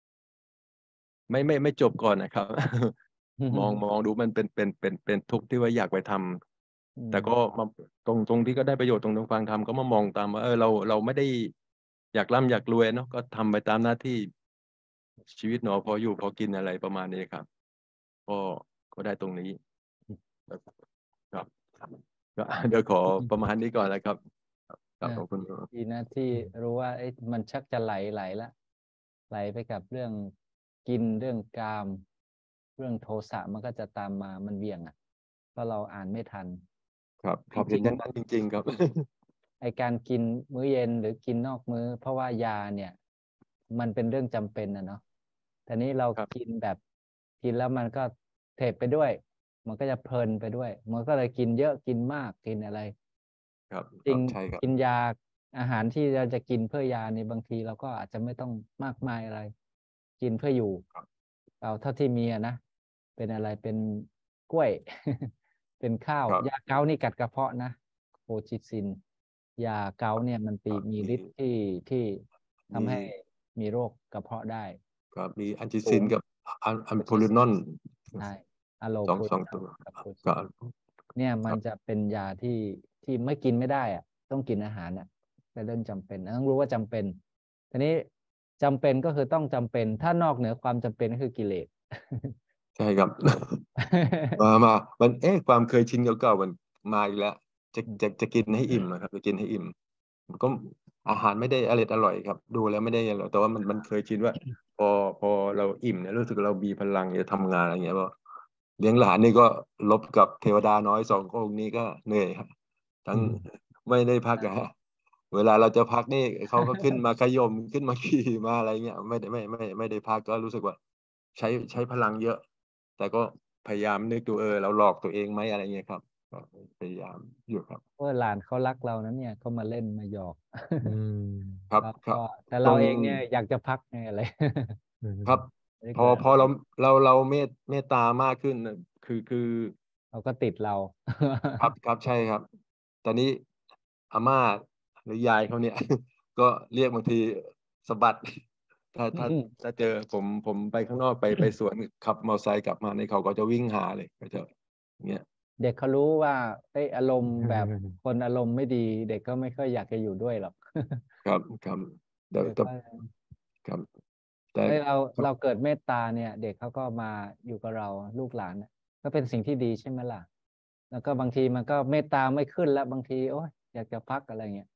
ไม่จบก่อนนะครับ มองดูมันเป็นทุกข์ที่ว่าอยากไปทำแต่ก็มาตรงที่ก็ได้ประโยชน์ตรงฟังทำก็มามองตามว่าเราไม่ได้อยากร่ำอยากรวยเนาะก็ทำไปตามหน้าที่ชีวิตเนาะพออยู่พอกินอะไรประมาณนี้ครับก็ได้ตรงนี้ครับก็เดี๋ยวขอประมาณนี้ก่อนนะครับขอบคุณดีนะที่รู้ว่ามันชักจะไหลละไหลไปกับเรื่องกินเรื่องกามเรื่องโทสะมันก็จะตามมามันเบี่ยงเพราะเราอ่านไม่ทันครับเห็นอย่างนั้นจริงๆครับไอการกินมื้อเย็นหรือกินนอกมื้อเพราะว่ายาเนี่ยมันเป็นเรื่องจำเป็นนะเนาะแต่นี้เรากินแบบกินแล้วมันก็เทไปด้วยมันก็จะเพลินไปด้วยมันก็เลยกินเยอะกินมากกินอะไรครับจริงใช่ครับกินยาอาหารที่เราจะกินเพื่อยาในบางทีเราก็อาจจะไม่ต้องมากมายอะไร กินเพื่ออยู่เอาเท่าที่มีนะเป็นอะไรเป็นกล้วย เป็นข้าวยาเกานี่กัดกระเพาะนะโคจิซินยาเกาเนี่ยมันมีฤทธิ์ที่ทำให้มีโรคกระเพาะได้ครับมีอันจิซินกับอันโพลินอนใช่อะโลโพสองตัวก็เนี่ยมันจะเป็นยาที่ไม่กินไม่ได้ต้องกินอาหารเป็นเรื่องจำเป็นต้องรู้ว่าจำเป็นทีนี้จำเป็นก็คือต้องจำเป็นถ้านอกเหนือความจำเป็นก็คือกิเลสใช่ครับ มันความเคยชินเก่าๆมันมาอีกแล้วจะกินให้อิ่มนะครับจะกินให้อิ่มมันก็อาหารไม่ได้อร่อยครับดูแล้วไม่ได้อร่อยแต่ว่ามันเคยชินว่าพอเราอิ่มเนี่ยรู้สึกเรามีพลังจะทำงานอะไรเงี้ยว่าเลี้ยงหลานนี่ก็ลบกับเทวดาน้อย2 องค์นี้ก็เหนื่อยครับทั้งไม่ได้พักเวลาเราจะพักนี่เขาก็ขึ้นมาขย่มขึ้นมาขี่มาอะไรเงี้ยไม่ได้พักก็รู้สึกว่าใช้พลังเยอะ แต่ก็พยายามนึกดูเราหลอกตัวเองไหมอะไรเงี้ยครับก็พยายามอยู่ครับหลานเขารักเรานั้นเนี่ยเขามาเล่นมาหยอกครับแต่เราเองเนี่ยอยากจะพักไงอะไรครับพอเราเมตตามากขึ้นคือเราก็ติดเราครับใช่ครับ ตอนนี้อาม่าหรือยายเขาเนี่ย ก็เรียกบางทีสะบัดถ้าเจอผมไปข้างนอกไปสวนขับมอเตอร์ไซค์กลับมาในเขาก็จะวิ่งหาเลยก็จะเงี้ยเด็กเขารู้ว่าอารมณ์แบบคนอารมณ์ไม่ดีเด็กก็ไม่ค่อยอยากจะอยู่ด้วยหรอกครับแต่ครับแต่เราเกิดเมตตาเนี่ยเด็กเขาก็มาอยู่กับเราลูกหลานก็เป็นสิ่งที่ดีใช่ไหมล่ะแล้วก็บางทีมันก็เมตตาไม่ขึ้นแล้วบางทีโอ้ยอยากจะพักอะไรเงี้ย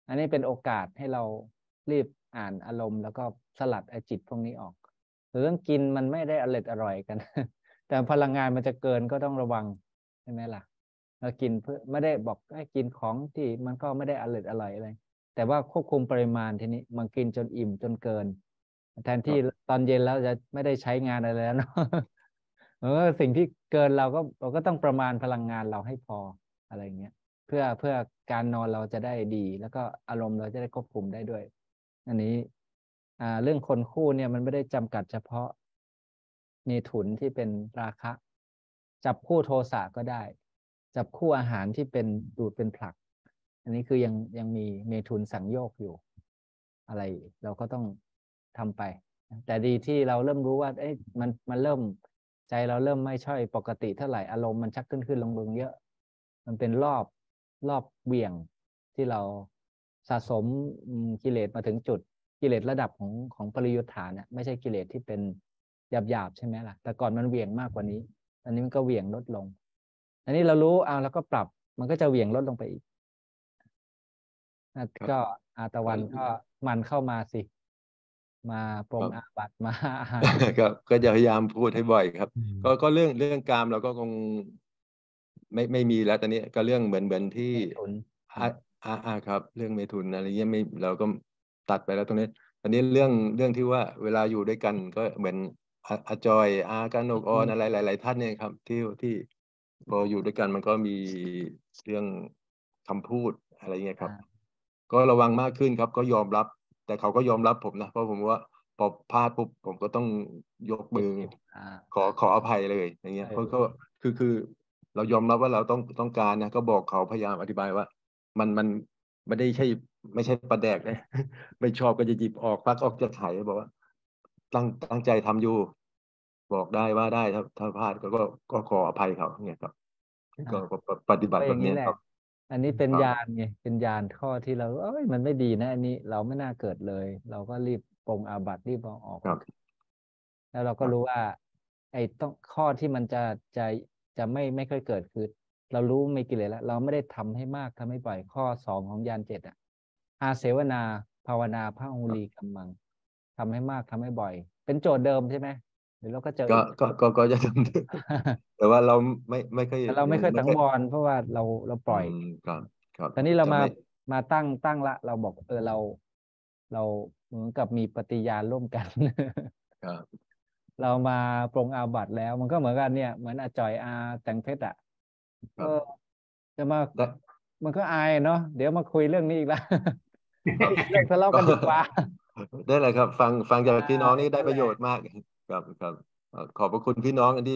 อันนี้เป็นโอกาสให้เรารีบอ่านอารมณ์แล้วก็สลัดไอ้จิตพวกนี้ออกเรื่องกินมันไม่ได้อร่อยกัน แต่พลังงานมันจะเกินก็ต้องระวังใช่ไหมล่ะเรากินเพื่อไม่ได้บอกให้กินของที่มันก็ไม่ได้อร่อยอะไรแต่ว่าควบคุมปริมาณทีนี้มันกินจนอิ่มจนเกินแทนที่ตอนเย็นแล้วจะไม่ได้ใช้งานอะไรแล้วเนาะ สิ่งที่เกินเราก็ต้องประมาณพลังงานเราให้พออะไรเงี้ยเพื่อการนอนเราจะได้ดี แล้วก็อารมณ์เราจะได้ควบคุมได้ด้วยอันนี้เรื่องคนคู่เนี่ยมันไม่ได้จำกัดเฉพาะเมถุนที่เป็นราคะจับคู่โทสะก็ได้จับคู่อาหารที่เป็นดูดเป็นผลักอันนี้คือยังมีเมถุนสังโยกอยู่อะไรเราก็ต้องทำไปแต่ดีที่เราเริ่มรู้ว่ามันเริ่มใจเราเริ่มไม่ใช่ปกติเท่าไหร่อารมณ์มันชักขึ้นลงเยอะมันเป็นรอบเหวี่ยงที่เราสะสมกิเลสมาถึงจุดกิเลสระดับของปริยุทธานเนี่ยไม่ใช่กิเลสที่เป็นหยาบใช่ไหมล่ะแต่ก่อนมันเหวี่ยงมากกว่านี้อันนี้มันก็เหวี่ยงลดลงอันนี้เรารู้แล้วก็ปรับมันก็จะเหวี่ยงลดลงไปอีกก็ตะวันก็มันเข้ามาสิมาปรงอาบัติมาอาหารก็จะพยายามพูดให้บ่อยครับก็เรื่องกามเราก็คงไม่มีแล้วตอนนี้ก็เรื่องเหมือนที่ครับเรื่องเมถุนอะไรเงี้ยไม่เราก็ตัดไปแล้วตรงนี้ตอนนี้เรื่องที่ว่าเวลาอยู่ด้วยกันก็เหมือนอาจอยกนกอะไรหลายท่านเนี่ยครับที่พออยู่ด้วยกันมันก็มีเรื่องคำพูดอะไรเงี้ยครับก็ระวังมากขึ้นครับก็ยอมรับแต่เขาก็ยอมรับผมนะเพราะผมว่าพอพลาดปุ๊บผมก็ต้องยกมือขออภัยเลยอย่างเงี้ยเพราะก็คือเรายอมรับว่าเราต้องการนะก็บอกเขาพยายามอธิบายว่ามันไม่ได้ไม่ใช่ประแดกนะ ไม่ชอบก็จะหยิบออกพักออกจะไขบอกว่าตั้งใจทำอยู่บอกได้ว่าได้ถ้าพลาดก็ขออภัยเขาเนี่ยครับก็ปฏิบัติแบบนี้ครับอันนี้เป็นญาณไงเป็นญาณข้อที่เรามันไม่ดีนะอันนี้เราไม่น่าเกิดเลยเราก็รีบปรงอาบัติรีบเอาออกแล้วเราก็รู้ว่าไอ้ต้องข้อที่มันจะไม่ค่อยเกิดคือเรารู้ไม่กิเลสแล้วเราไม่ได้ทำให้มากทำให้บ่อยข้อ2ของญาณ7อาเสวนาภาวนาพระองลีกัมมังทำให้มากทำให้บ่อยเป็นโจทย์เดิมใช่ไหมหรือเราก็เจอก็จะทำแต่ว่าเราไม่ค่อยเราไม่ค่อยสังวรเพราะว่าเราปล่อยครับตอนนี้เรามาตั้งละเราบอกเราเหมือนกับมีปฏิญาณร่วมกันเรามาปรงอาบัติแล้วมันก็เหมือนกันเนี่ยเหมือนอาจอยแต่งเพชรจะมามันก็อายเนาะเดี๋ยวมาคุยเรื่องนี้อีกแล้วเลิกทะเลาะกันดีกว่าได้เลยครับฟังจากพี่น้องนี่ได้ประโยชน์มากครับขอบพระคุณพี่น้องที่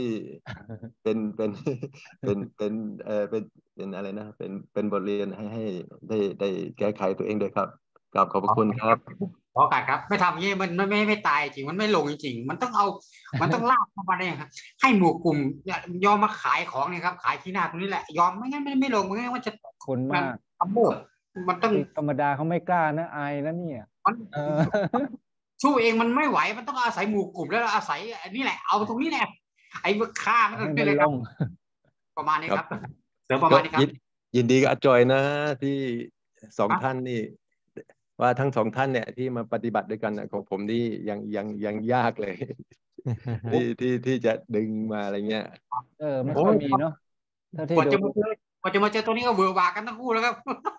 เป็นอะไรนะเป็นบทเรียนให้ได้แก้ไขตัวเองด้วยครับขอบพระคุณครับขอการครับไม่ทำอย่างนี้มันไม่ตายจริงมันไม่ลงจริงมันต้องลากเข้ามาเนี่ยครับให้หมู่กลุ่มยอมมาขายของเนี่ยครับขายที่หน้าตรงนี้แหละยอมไม่งั้นไม่ลงไม่งั้นว่าจะคนมากมันต้องธรรมดาเขาไม่กล้านะอายนะเนี่ยสู้เองมันไม่ไหวมันต้องอาศัยหมู่กลุ่มแล้วอาศัยนี่แหละเอาตรงนี้แหละไอ้ค่ามันนี่เลยครับประมาณนี้ครับเดี๋ยวประมาณนี้ครับยินดีกับอาจอยนะที่2 ท่านนี่ว่าทั้ง2 ท่านเนี่ยที่มาปฏิบัติด้วยกันของผมนี่ยังยากเลยที่จะดึงมาอะไรเงี้ยไม่ค่อยมีเนาะกว่าจะมาเจอตัวนี้ก็เบื่อหวากันทั้งคู่แล้วครับ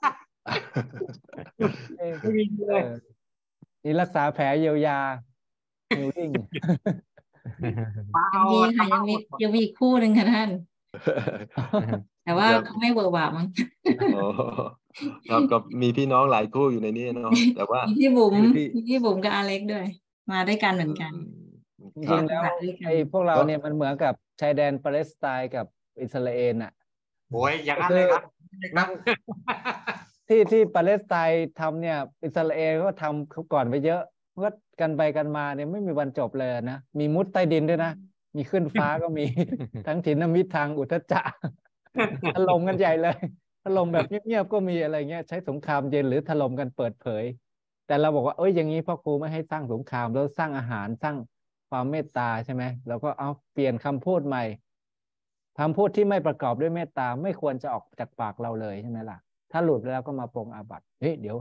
ไม่มีเลยนี่รักษาแผลเยียวยาฮิลลิ่งมีค่ะยังมีคู่หนึ่งค่ะท่านแต่ว่าเขาไม่เบื่อหวามั้งครับก็มีพี่น้องหลายคู่อยู่ในนี้เนาะแต่ว่าพี่บุ๋มกับอเล็กด้วยมาด้วยกันเหมือนกันจริงๆแล้วไอ้พวกเราเนี่ยมันเหมือนกับชายแดนปาเลสไตน์กับอิสราเอลน่ะโอ้ยอย่างนั้นเลยครับที่ปาเลสไตน์ทำเนี่ยอิสราเอลก็ทำเขาก่อนไปเยอะก็กันไปกันมาเนี่ยไม่มีวันจบเลยนะมีมุดใต้ดินด้วยนะมีขึ้นฟ้าก็มี ทั้งถินมิตรทางอุทจจะถล่มกันใหญ่เลยถล่มแบบเงียบๆก็มีอะไรเงี้ยใช้สงครามเย็นหรือถล่มกันเปิดเผยแต่เราบอกว่าอย่างนี้พ่อครูไม่ให้สร้างสงครามแล้วสร้างอาหารสร้างความเมตตาใช่ไหมแล้วก็เอาเปลี่ยนคำพูดใหม่คำพูดที่ไม่ประกอบด้วยเมตตาไม่ควรจะออกจากปากเราเลยใช่ไหมล่ะถ้าหลุดแล้วก็มาปรงอาบัติเดี๋ยว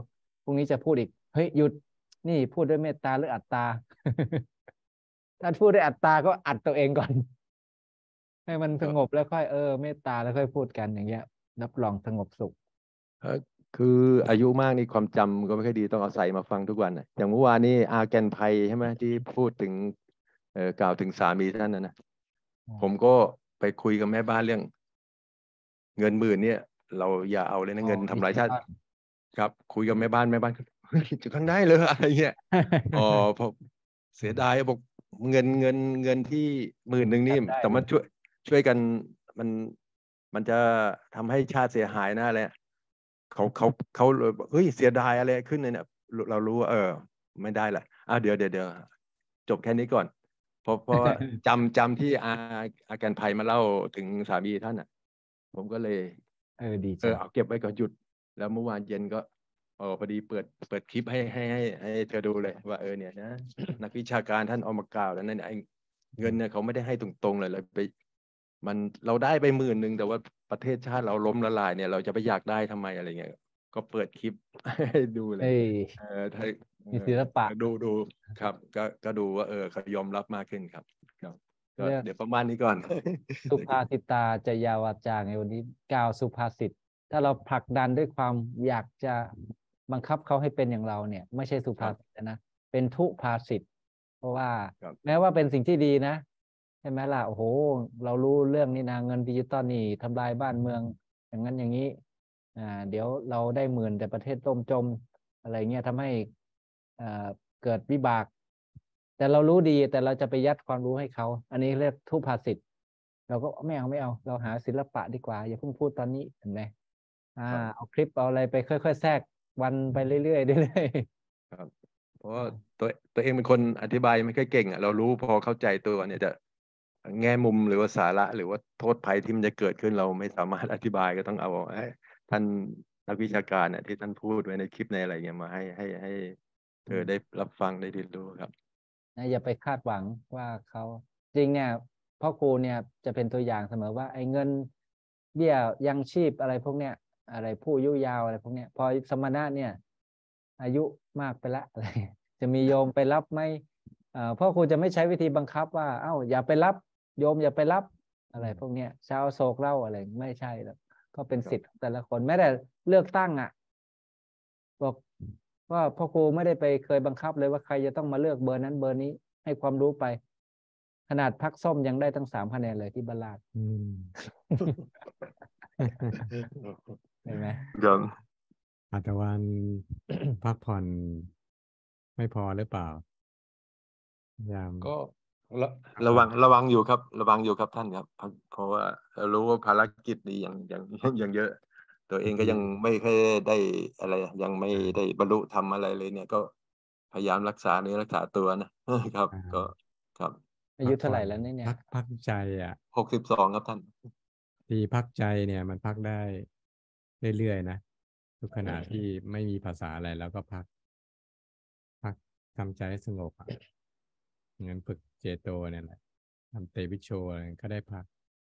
รุ่งนี้จะพูดอีกเฮ้ยหยุดนี่พูดด้วยเมตตาหรืออัตตา ถ้าพูดด้วยอัตตาก็อัดตัวเองก่อน ให้มันสงบแล้วค่อยเมตตาแล้วค่อยพูดกันอย่างเงี้ยรับรองสงบสุขคืออายุมากนี่ความจำก็ไม่ค่อยดีต้องเอาใส่มาฟังทุกวันนะอย่างเมื่อวานนี้อาแกนไพใช่ไหมที่พูดถึงกล่าวถึงสามีท่านนะผมก็ไปคุยกับแม่บ้านเรื่อง เงิน10,000เนี่ย เราอย่าเอาเลยนะเงินทำลายชาติครับคุยกับแม่บ้านจะข้างได้เลยอะไรเงี้ยพอเสียดายบอกเงินที่10,000นี่แต่มันช่วยกันมันจะทำให้ชาติเสียหายนะอะไรเขาเฮ้ยเสียดายอะไรขึ้นเนี่ยเรารู้ว่าไม่ได้แหละเดี๋ยวจบแค่นี้ก่อนเพราะว่าจำที่อาแกนไพมาเล่าถึงสามีท่านอ่ะผมก็เลยดีเอาเก็บไว้ก่อนหยุดแล้วเมื่อวานเย็นก็พอดีเปิดคลิปให้เธอดูเลยว่าเนี่ยนะ นักวิชาการท่านเอามากล่าวแล้วนั่นเงินเนี่ยเขาไม่ได้ให้ตรงๆเลยไปเราได้ไป10,000แต่ว่าประเทศชาติเราล้มละลายเนี่ยเราจะไปอยากได้ทำไมอะไรเงี้ยก็เปิดคลิปให้ดูเลยมีศิลปะดูครับก็ดูว่าเขายอมรับมากขึ้นครับก็เดี๋ยวประมาณนี้ก่อนสุภาษิตาจะยาวาจาไงวันนี้กล่าวสุภาษิตถ้าเราผลักดันด้วยความอยากจะบังคับเขาให้เป็นอย่างเราเนี่ยไม่ใช่สุภาษิตนะเป็นทุภาษิตเพราะว่าแม้ว่าเป็นสิ่งที่ดีนะใช่ไหมล่ะโอ้โหเรารู้เรื่องนี้นะเงินดิจิตอลนี่ทำลายบ้านเมืองอย่างนั้นอย่างนี้เดี๋ยวเราได้10,000แต่ประเทศล่มจมอะไรเงี้ยทำให้เกิดวิบากแต่เรารู้ดีแต่เราจะไปยัดความรู้ให้เขาอันนี้เรียกทุพภาษิตเราก็ไม่เอาเราหาศิลปะดีกว่าอย่าเพิ่งพูดตอนนี้เห็นไหมเอาคลิปเอาอะไรไปค่อยๆแทรกวันไปเรื่อยๆเรื่อยๆครับเพราะตัวเองเป็นคนอธิบายไม่ค่อยเก่งเรารู้พอเข้าใจตัวเนี่ยจะแง่มุมหรือว่าสาระหรือว่าโทษภัยที่มันจะเกิดขึ้นเราไม่สามารถอธิบายก็ต้องเอาท่านนักวิชาการที่ท่านพูดไว้ในคลิปในอะไรเงี้ยมาให้เธอได้รับฟังได้เรียนรู้ครับอย่าไปคาดหวังว่าเขาจริงเนี่ยพ่อครูเนี่ยจะเป็นตัวอย่างเสมอว่าไอ้เงินเบี้ยยังชีพอะไรพวกเนี้ยอะไรผู้อายุยาวอะไรพวกเนี้ยพอสมณะเนี่ยอายุมากไปละอะไรจะมีโยมไปรับไหมพ่อครูจะไม่ใช้วิธีบังคับว่าอย่าไปรับโยมอย่าไปรับอะไรพวกเนี้ยชาวโศกเล่าอะไรไม่ใช่หรอกก็เป็นสิทธิ์ของแต่ละคนแม้แต่เลือกตั้งบอกว่าพ่อครูไม่ได้ไปเคยบังคับเลยว่าใครจะต้องมาเลือกเบอร์นั้นเบอร์นี้ให้ความรู้ไปขนาดพรรคส้มยังได้ตั้ง3 คะแนนเลยที่บ้านลาดเห็นไหมอาตวัน พักผ่อนไม่พอหรือเปล่าก็ระวังอยู่ครับท่านครับเพราะว่ารู้ว่าภารกิจนี้ยังเยอะตัวเองก็ยังไม่เคยได้อะไรยังไม่ได้บรรลุทำอะไรเลยเนี่ยก็พยายามรักษาเนื้อรักษาตัวนะครับก็ครับอายุเท่าไหร่แล้วเนี่ยพักใจ 62ครับท่านที่พักใจเนี่ยมันพักได้เรื่อยๆนะทุกขณะที่ไม่มีภาษาอะไรแล้วก็พักทำใจให้สงบงั้นฝึกเจโตเนี่ยแหละทำเตวิโชอะไรก็ได้พัก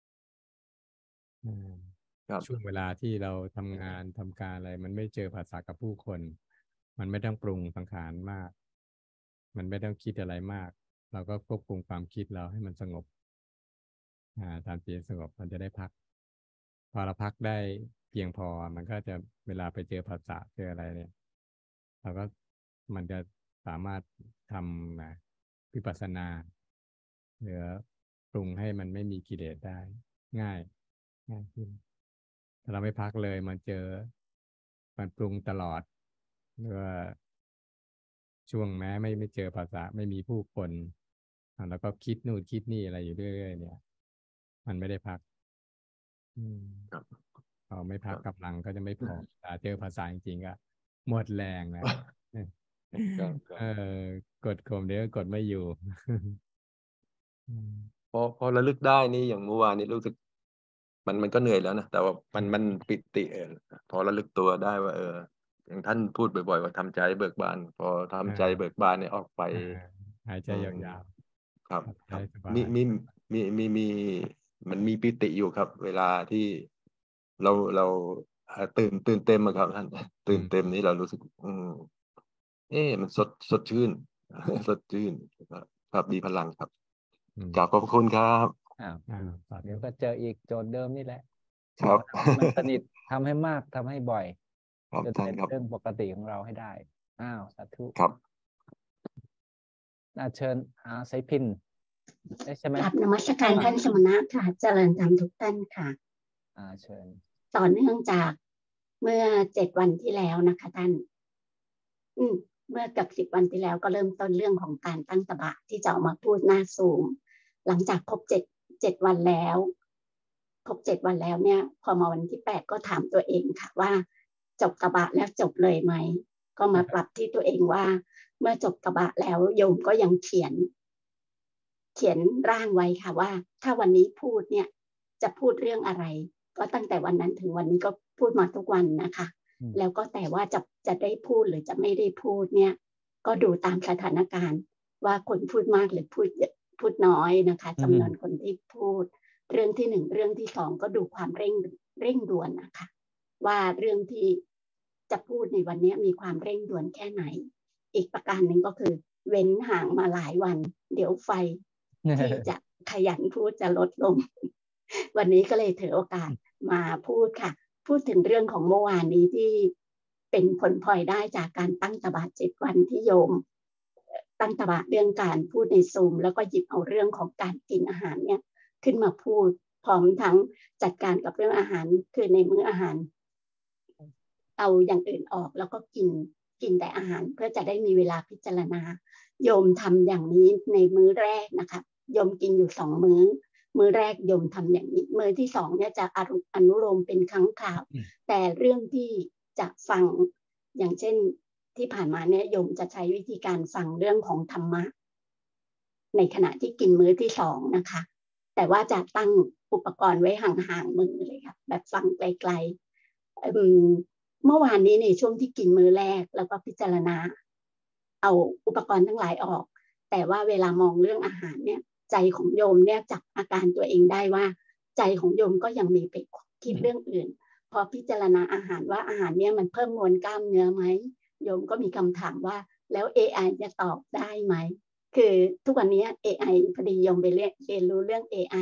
ช่วงเวลาที่เราทำงานทำการอะไรมันไม่เจอภาษากับผู้คนมันไม่ต้องปรุงสังขารมากมันไม่ต้องคิดอะไรมากเราก็ควบคุมความคิดเราให้มันสงบตามจิตสงบมันจะได้พักพอเราพักได้เพียงพอมันก็จะเวลาไปเจอภาษาเจออะไรเนี่ยเราก็มันจะสามารถทำวิปัสสนาหรือปรุงให้มันไม่มีกิเลสได้ง่ายขึ้นถ้าเราไม่พักเลยมันปรุงตลอดหรือว่าช่วงแม้ไม่เจอภาษาไม่มีผู้คนแล้วก็คิดนู่นคิดนี่อะไรอยู่เรื่อยๆเนี่ยมันไม่ได้พักพอไม่พักกำลังก็จะไม่พอแต่เจอภาษาจริงๆก็หมดแรงนะกดข่มเดี๋ยวกดไม่อยู่พอระลึกได้นี่อย่างเมื่อวานนี้รู้สึกมันก็เหนื่อยแล้วนะแต่ว่ามันปิติพอระลึกตัวได้ว่าอย่างท่านพูดบ่อยๆว่าทำใจเบิกบานพอทำใจเบิกบานเนี่ยออกไปหายใจยาวๆครับมีมันมีปิติอยู่ครับเวลาที่เราตื่นเต็มอะครับท่านตื่นเต็มนี่เรารู้สึกมันสดชื่น สดชื่นครับมีพลังครับขอบคุณครับเดี๋ยวก็เจออีกโจทย์เดิมนี่แหละครับมันสนิททำให้มากทำให้บ่อยครับจนท่านเป็นครับเรื่องปกติของเราให้ได้สาธุครับเชิญไซพินใช่ไหมกราบนมัสการท่านสมณะค่ะเจริญธรรมทุกท่านค่ะเชิญต่อเนื่องจากเมื่อ7 วันที่แล้วนะคะท่านเมื่อกับ10 วันที่แล้วก็เริ่มต้นเรื่องของการตั้งตบะที่จะเอามาพูดหน้าซูมหลังจากครบ7 วันแล้วครบ7 วันแล้วเนี่ยพอมาวันที่8ก็ถามตัวเองค่ะว่าจบตบะแล้วจบเลยไหมก็มาปรับที่ตัวเองว่าเมื่อจบตบะแล้วโยมก็ยังเขียนร่างไว้ค่ะว่าถ้าวันนี้พูดเนี่ยจะพูดเรื่องอะไรก็ตั้งแต่วันนั้นถึงวันนี้ก็พูดมาทุกวันนะคะแล้วก็แต่ว่าจะได้พูดหรือจะไม่ได้พูดเนี่ยก็ดูตามสถานการณ์ว่าคนพูดมากหรือพูดน้อยนะคะจำนวนคนที่พูดเรื่องที่1เรื่องที่2ก็ดูความเร่งด่วนนะคะว่าเรื่องที่จะพูดในวันนี้มีความเร่งด่วนแค่ไหนอีกประการหนึ่งก็คือเว้นห่างมาหลายวันเดี๋ยวไฟที่จะขยันพูดจะลดลง วันนี้ก็เลยถือโอกาสมาพูดค่ะพูดถึงเรื่องของเมื่อวานนี้ที่เป็นผลพลอยได้จากการตั้งตบะ7 วันที่โยมตั้งตบะเรื่องการพูดในซูมแล้วก็หยิบเอาเรื่องของการกินอาหารเนี่ยขึ้นมาพูดพร้อมทั้งจัดการกับเรื่องอาหารคือในมื้ออาหารเอาอย่างอื่นออกแล้วก็กินแต่อาหารเพื่อจะได้มีเวลาพิจารณาโยมทำอย่างนี้ในมื้อแรกนะคะโยมกินอยู่2 มื้อแรกโยมทำอย่างนี้มื้อที่2เนี่ยจะอนุโลมเป็นครั้งคราวแต่เรื่องที่จะฟังอย่างเช่นที่ผ่านมาเนี่ยโยมจะใช้วิธีการฟังเรื่องของธรรมะในขณะที่กินมื้อที่2นะคะแต่ว่าจะตั้งอุปกรณ์ไว้ห่างๆมือเลยค่ะแบบฟังไกลๆเมื่อวานนี้ในช่วงที่กินมื้อแรกแล้วก็พิจารณาเอาอุปกรณ์ทั้งหลายออกแต่ว่าเวลามองเรื่องอาหารเนี่ยใจของโยมเนี่ยจับอาการตัวเองได้ว่าใจของโยมก็ยังมีไปคิดเรื่องอื่นพอพิจารณาอาหารว่าอาหารเนี่ยมันเพิ่มมวลกล้ามเนื้อไหมโยมก็มีคำถามว่าแล้ว AI จะตอบได้ไหมคือทุกวันนี้ AI พอดีโยมไปเรียนรู้เรื่อง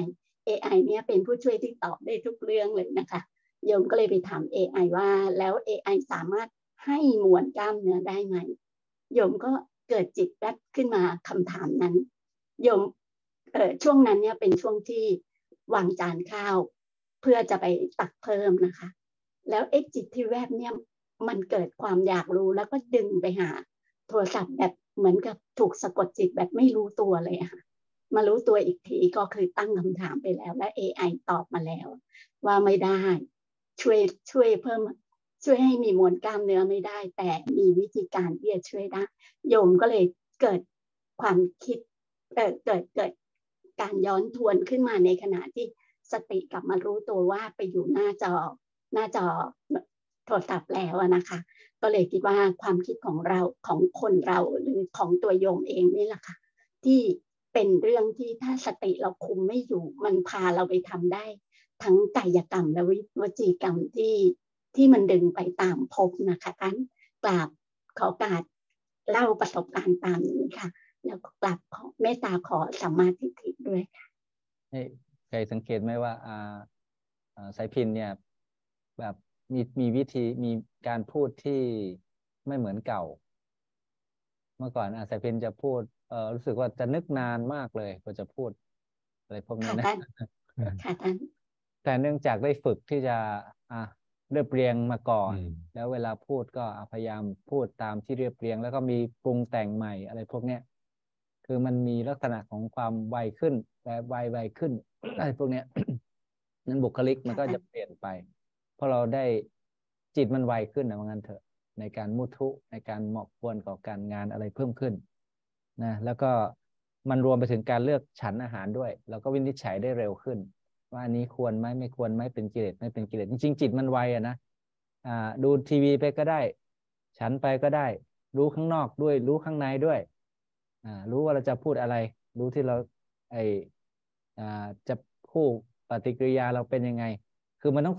AI เนี่ยเป็นผู้ช่วยที่ตอบได้ทุกเรื่องเลยนะคะโยมก็เลยไปถาม AI ว่าแล้ว AI สามารถให้มวลกล้ามเนื้อได้ไหมโยมก็เกิดจิตแวบขึ้นมาคำถามนั้นโยมช่วงนั้นเนี่ยเป็นช่วงที่วางจานข้าวเพื่อจะไปตักเพิ่มนะคะแล้วจิตที่แวบเนี่ยมันเกิดความอยากรู้แล้วก็ดึงไปหาโทรศัพท์แบบเหมือนกับถูกสะกดจิตแบบไม่รู้ตัวเลยค่ะมารู้ตัวอีกทีก็คือตั้งคำถามไปแล้วและ AI ตอบมาแล้วว่าไม่ได้ช่วยเพิ่มช่วยให้มีมวลกล้ามเนื้อไม่ได้แต่มีวิธีการที่จะช่วยได้โยมก็เลยเกิดความคิดเกิดการย้อนทวนขึ้นมาในขณะที่สติกลับมารู้ตัวว่าไปอยู่หน้าจอโทรศัพท์แล้วนะคะก็เลยคิดว่าความคิดของเราของคนเราหรือของตัวโยมเองนี่แหละค่ะที่เป็นเรื่องที่ถ้าสติเราคุมไม่อยู่มันพาเราไปทำได้ทั้งกายกรรมและวจีกรรมที่มันดึงไปตามภพนะคะท่านกราบขอการเล่าประสบการณ์ตามนี้ค่ะแล้วก็กราบขอเมตตาขอสัมมาทิฏฐิด้วยค่ะเคยสังเกตไหมว่าสายพินเนี่ยแบบมีวิธีมีการพูดที่ไม่เหมือนเก่าเมื่อก่อนสายพินจะพูดรู้สึกว่าจะนึกนานมากเลยกว่าจะพูดอะไรพวกนี้นะค่ะท่านแต่เนื่องจากได้ฝึกที่จะเรียบเรียงมาก่อนแล้วเวลาพูดก็พยายามพูดตามที่เรียบเรียงแล้วก็มีปรุงแต่งใหม่อะไรพวกเนี้ยคือมันมีลักษณะของความไวขึ้นไวขึ้นอะไรพวกเนี้ยนั้นบุคลิกมันก็จะเปลี่ยนไปเพราะเราได้จิตมันไวขึ้นนะว่างั้นเถอะในการมุทุในการเหมาะควรกับการงานอะไรเพิ่มขึ้นนะแล้วก็มันรวมไปถึงการเลือกฉันอาหารด้วยเราก็วินิจฉัยได้เร็วขึ้นว่าอันนี้ควรไหมไม่ควรไหมเป็นกิเลสไม่เป็นกิเลสจริงๆจิตมันไวนะดูทีวีไปก็ได้ฉันไปก็ได้รู้ข้างนอกด้วยรู้ข้างในด้วยรู้ว่าเราจะพูดอะไรรู้ที่เราจะพูดปฏิกิริยาเราเป็นยังไงคือมันต้องฝึก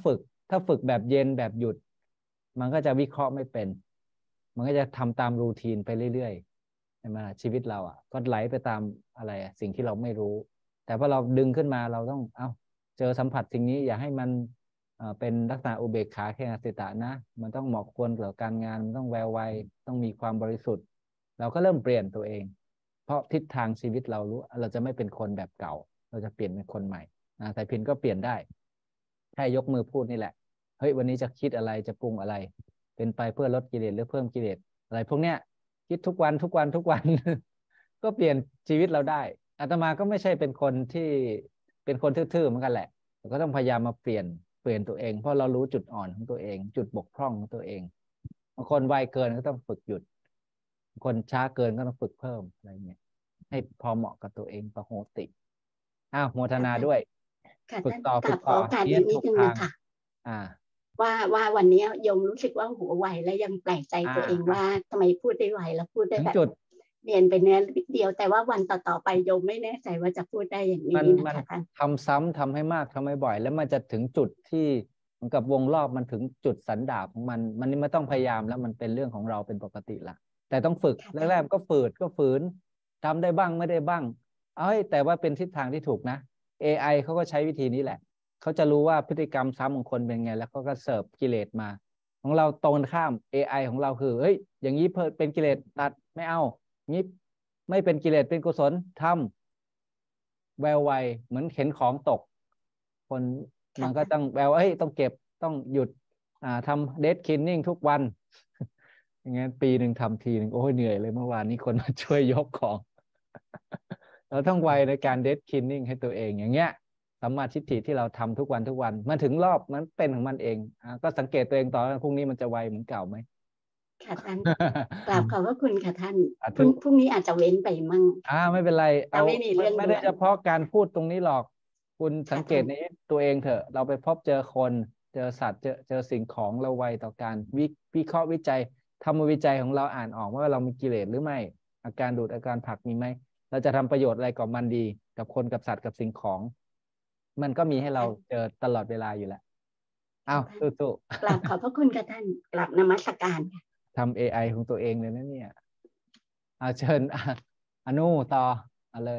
ถ้าฝึกแบบเย็นแบบหยุดมันก็จะวิเคราะห์ไม่เป็นมันก็จะทำตามรูทีนไปเรื่อยๆใช่ไหมชีวิตเราก็ไหลไปตามอะไรสิ่งที่เราไม่รู้แต่พอเราดึงขึ้นมาเราต้องเจอสัมผัสสิ่งนี้อย่าให้มันเป็นลักษณะอุเบกขาแค่สิตะนะมันต้องเหมาะควรกับการงานมันต้องแววไวต้องมีความบริสุทธิ์เราก็เริ่มเปลี่ยนตัวเองเพราะทิศทางชีวิตเรารู้เราจะไม่เป็นคนแบบเก่าเราจะเปลี่ยนเป็นคนใหม่แต่พินก็เปลี่ยนได้แค่ยกมือพูดนี่แหละเฮ้ยวันนี้จะคิดอะไรจะปรุงอะไรเป็นไปเพื่อลดกิเลสหรือเพิ่มกิเลสอะไรพวกเนี้ยคิดทุกวันทุกวัน ก็เปลี่ยนชีวิตเราได้อาตมาก็ไม่ใช่เป็นคนที่เป็นคนทื่อๆเหมือนกันแหละแต่ก็ต้องพยายามมาเปลี่ยนตัวเองเพราะเรารู้จุดอ่อนของตัวเองจุดบกพร่องของตัวเองบางคนไวเกินก็ต้องฝึกหยุดบางคนช้าเกินก็ต้องฝึกเพิ่มอะไรเงี้ยให้พอเหมาะกับตัวเองปโหติโมทนาด้วยฝึกต่อเรียนนิดนึงนะคะว่าวันนี้โยมรู้สึกว่าหัวไวและยังแปลกใจตัวเองว่าทำไมพูดได้ไวแล้วพูดได้แบบเรียนไปเนื้อเดียวแต่ว่าวันต่อๆไปโยมไม่แน่ใจว่าจะพูดได้อย่างนี้นะคะท่านทำซ้ำทำให้มากทำให้บ่อยแล้วมันจะถึงจุดที่เหมือนกับวงรอบมันถึงจุดสันดาปของมันนี่ไม่ต้องพยายามแล้วมันเป็นเรื่องของเราเป็นปกติละแต่ต้องฝึกแรกๆก็ฝืนทำได้บ้างไม่ได้บ้างแต่ว่าเป็นทิศทางที่ถูกนะ AI เขาก็ใช้วิธีนี้แหละเขาจะรู้ว่าพฤติกรรมซ้ำของคนเป็นไงแล้วเขาก็เสิร์ฟกิเลสมาของเราตรงข้าม AI ของเราคืออย่างนี้เป็นกิเลสตัดไม่เอานี้ไม่เป็นกิเลสเป็นกุศลทำแววไวเหมือนเห็นของตกคนมันก็ต้องแววต้องเก็บต้องหยุดทำเดดคลีนนิ่งทุกวันอย่างเงี้ยปีหนึ่งทำทีหนึ่งโอ้ยเหนื่อยเลยเมื่อวานนี้คนมาช่วยยกของเราต้องไวในการเดดคลีนนิ่งให้ตัวเองอย่างเงี้ยสัมมาทิฏฐิที่เราทำทุกวันมันถึงรอบมันเป็นของมันเองก็สังเกตตัวเองต่อพรุ่งนี้มันจะไวเหมือนเก่าไหมค่ะท่านกราบขอบพระคุณค่ะท่านพรุ่งนี้อาจจะเว้นไปมั่งไม่เป็นไรไม่ได้เฉพาะการพูดตรงนี้หรอกคุณสังเกตในตัวเองเถอะเราไปพบเจอคนเจอสัตว์เจอสิ่งของเราไวต่อการวิเคราะห์วิจัยทำวิจัยของเราอ่านออกว่าเรามีกิเลสหรือไม่อาการดูดอาการผลักมีไหมเราจะทำประโยชน์อะไรกับมันดีกับคนกับสัตว์กับสิ่งของมันก็มีให้เราเจอตลอดเวลาอยู่แล้วสู้ๆกราบขอบพระคุณค่ะท่านกราบนมัสการค่ะทำ AI ของตัวเองเลยนะเนี่ยเชิญอนุต่อเลย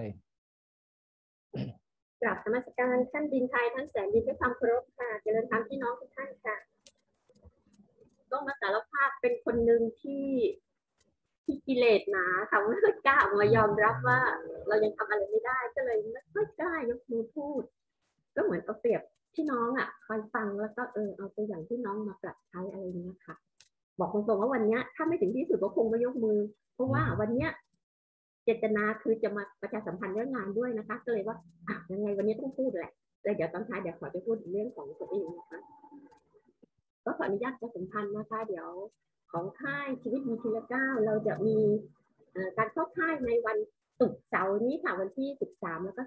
กราบนมัสการท่านดินไทยท่านแสนดินด้วยความเคารพค่ะเจริญธรรมพี่น้องทุกท่านค่ะต้องมาสารภาพเป็นคนหนึ่งที่กิเลสหนาค่ะไม่ค่อยกล้ามายอมรับว่าเรายังทำอะไรไม่ได้ก็เลยไม่ค่อยกล้ายกมือพูดก็เหมือนเอาเปรียบพี่น้องคอยฟังแล้วก็เอาตัวอย่างพี่น้องมาปรับใช้อะไรนี้ค่ะบอกตรงๆว่าวันนี้ถ้าไม่ถึงที่สุดก็คงไม่ยกมือเพราะว่าวันนี้เจตนาคือจะมาประชาสัมพันธ์เรื่องงานด้วยนะคะก็เลยว่ายังไงวันนี้ต้องพูดแหละแต่เดี๋ยวตอนท้ายเดี๋ยวขอจะพูดเรื่องของตัวเองนะคะก็ขออนุญาตประชาสัมพันธ์นะคะเดี๋ยวของค่ายชีวิตมีทีละก้าวเราจะมีการเข้าค่ายในวันศุกร์เสาร์นี้ค่ะวันที่13แล้วก็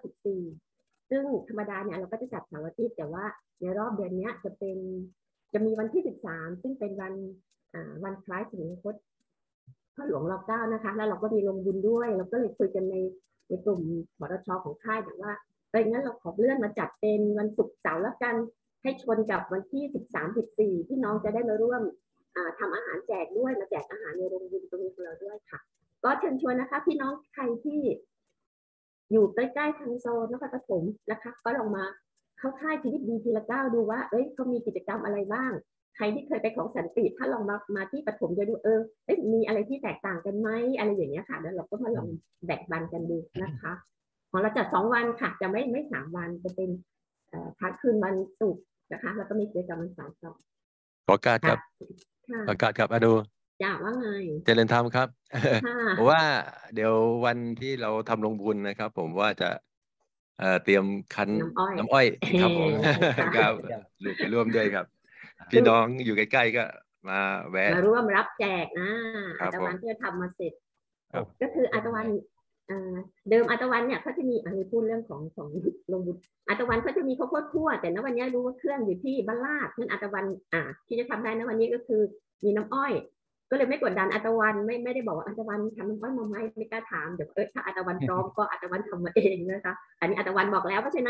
14ซึ่งธรรมดาเนี่ยเราก็จะจัดเสาร์อาทิตย์แต่ว่าในรอบเดือนนี้จะมีวันที่13ซึ่งเป็นวันคล้ายถึงพจน์พระหลวงร.9นะคะแล้วเราก็มีลงบุญด้วยเราก็เลยคุยกันในกลุ่มบรช.ของค่ายแต่ว่างั้นเราขอเลื่อนมาจัดเป็นวันศุกร์เสาร์แล้วกันให้ชนกับวันที่13-14พี่น้องจะได้มาร่วมทำอาหารแจกด้วยมาแจกอาหารในโรงบุญตรงนี้ของเราด้วยค่ะก็เชิญชวนนะคะพี่น้องใครที่อยู่ใกล้ๆทางโซนนครปฐมนะคะก็ลองมาเข้าค่ายชีวิตดีทีละก้าวดูว่าเขามีกิจกรรมอะไรบ้างใครที่เคยไปของสันติถ้าลองมาที่ปฐมจะดูมีอะไรที่แตกต่างกันไหมอะไรอย่างเงี้ยค่ะแล้วเราก็มาลองแบ่งปันกันดูนะคะของเราจัด2 วันค่ะจะไม่3 วันจะเป็นพักคืนวันศุกร์นะคะแล้วก็มีกิจกรรมวันเสาร์ครับขอการครับอดูว่าไงเจริญธรรมครับผมว่าเดี๋ยววันที่เราทำลงบุญนะครับ ผมว่าจะเตรียมคั้นน้ำอ้อยครับผมครับลูกไปร่วมด้วยครับพี่น้องอยู่ใกล้ๆก็มาแวะมาร่วมรับแจกอาตวันที่จะทำมาเสร็จก็คืออาตวันเดิมอาตวันเนี่ยเขาจะมีพูดเรื่องของลงบุญอาตวันเขาจะมีข้าวโพดคั่วแต่ณวันนี้รู้ว่าเครื่องอยู่ที่บ้านลาดนั้นอาตวันที่จะทำได้ณวันนี้ก็คือมีน้ำอ้อยก็เลยไม่กดดันอาตวันไม่ได้บอกว่าอาตวันทำน้ำอ้อยมาไหมไม่กล้าถามเดี๋ยวถ้าอาตวันพร้อมก็อาตวันทำมาเองนะคะอันนี้อาตวันบอกแล้วเพราะฉะนั้น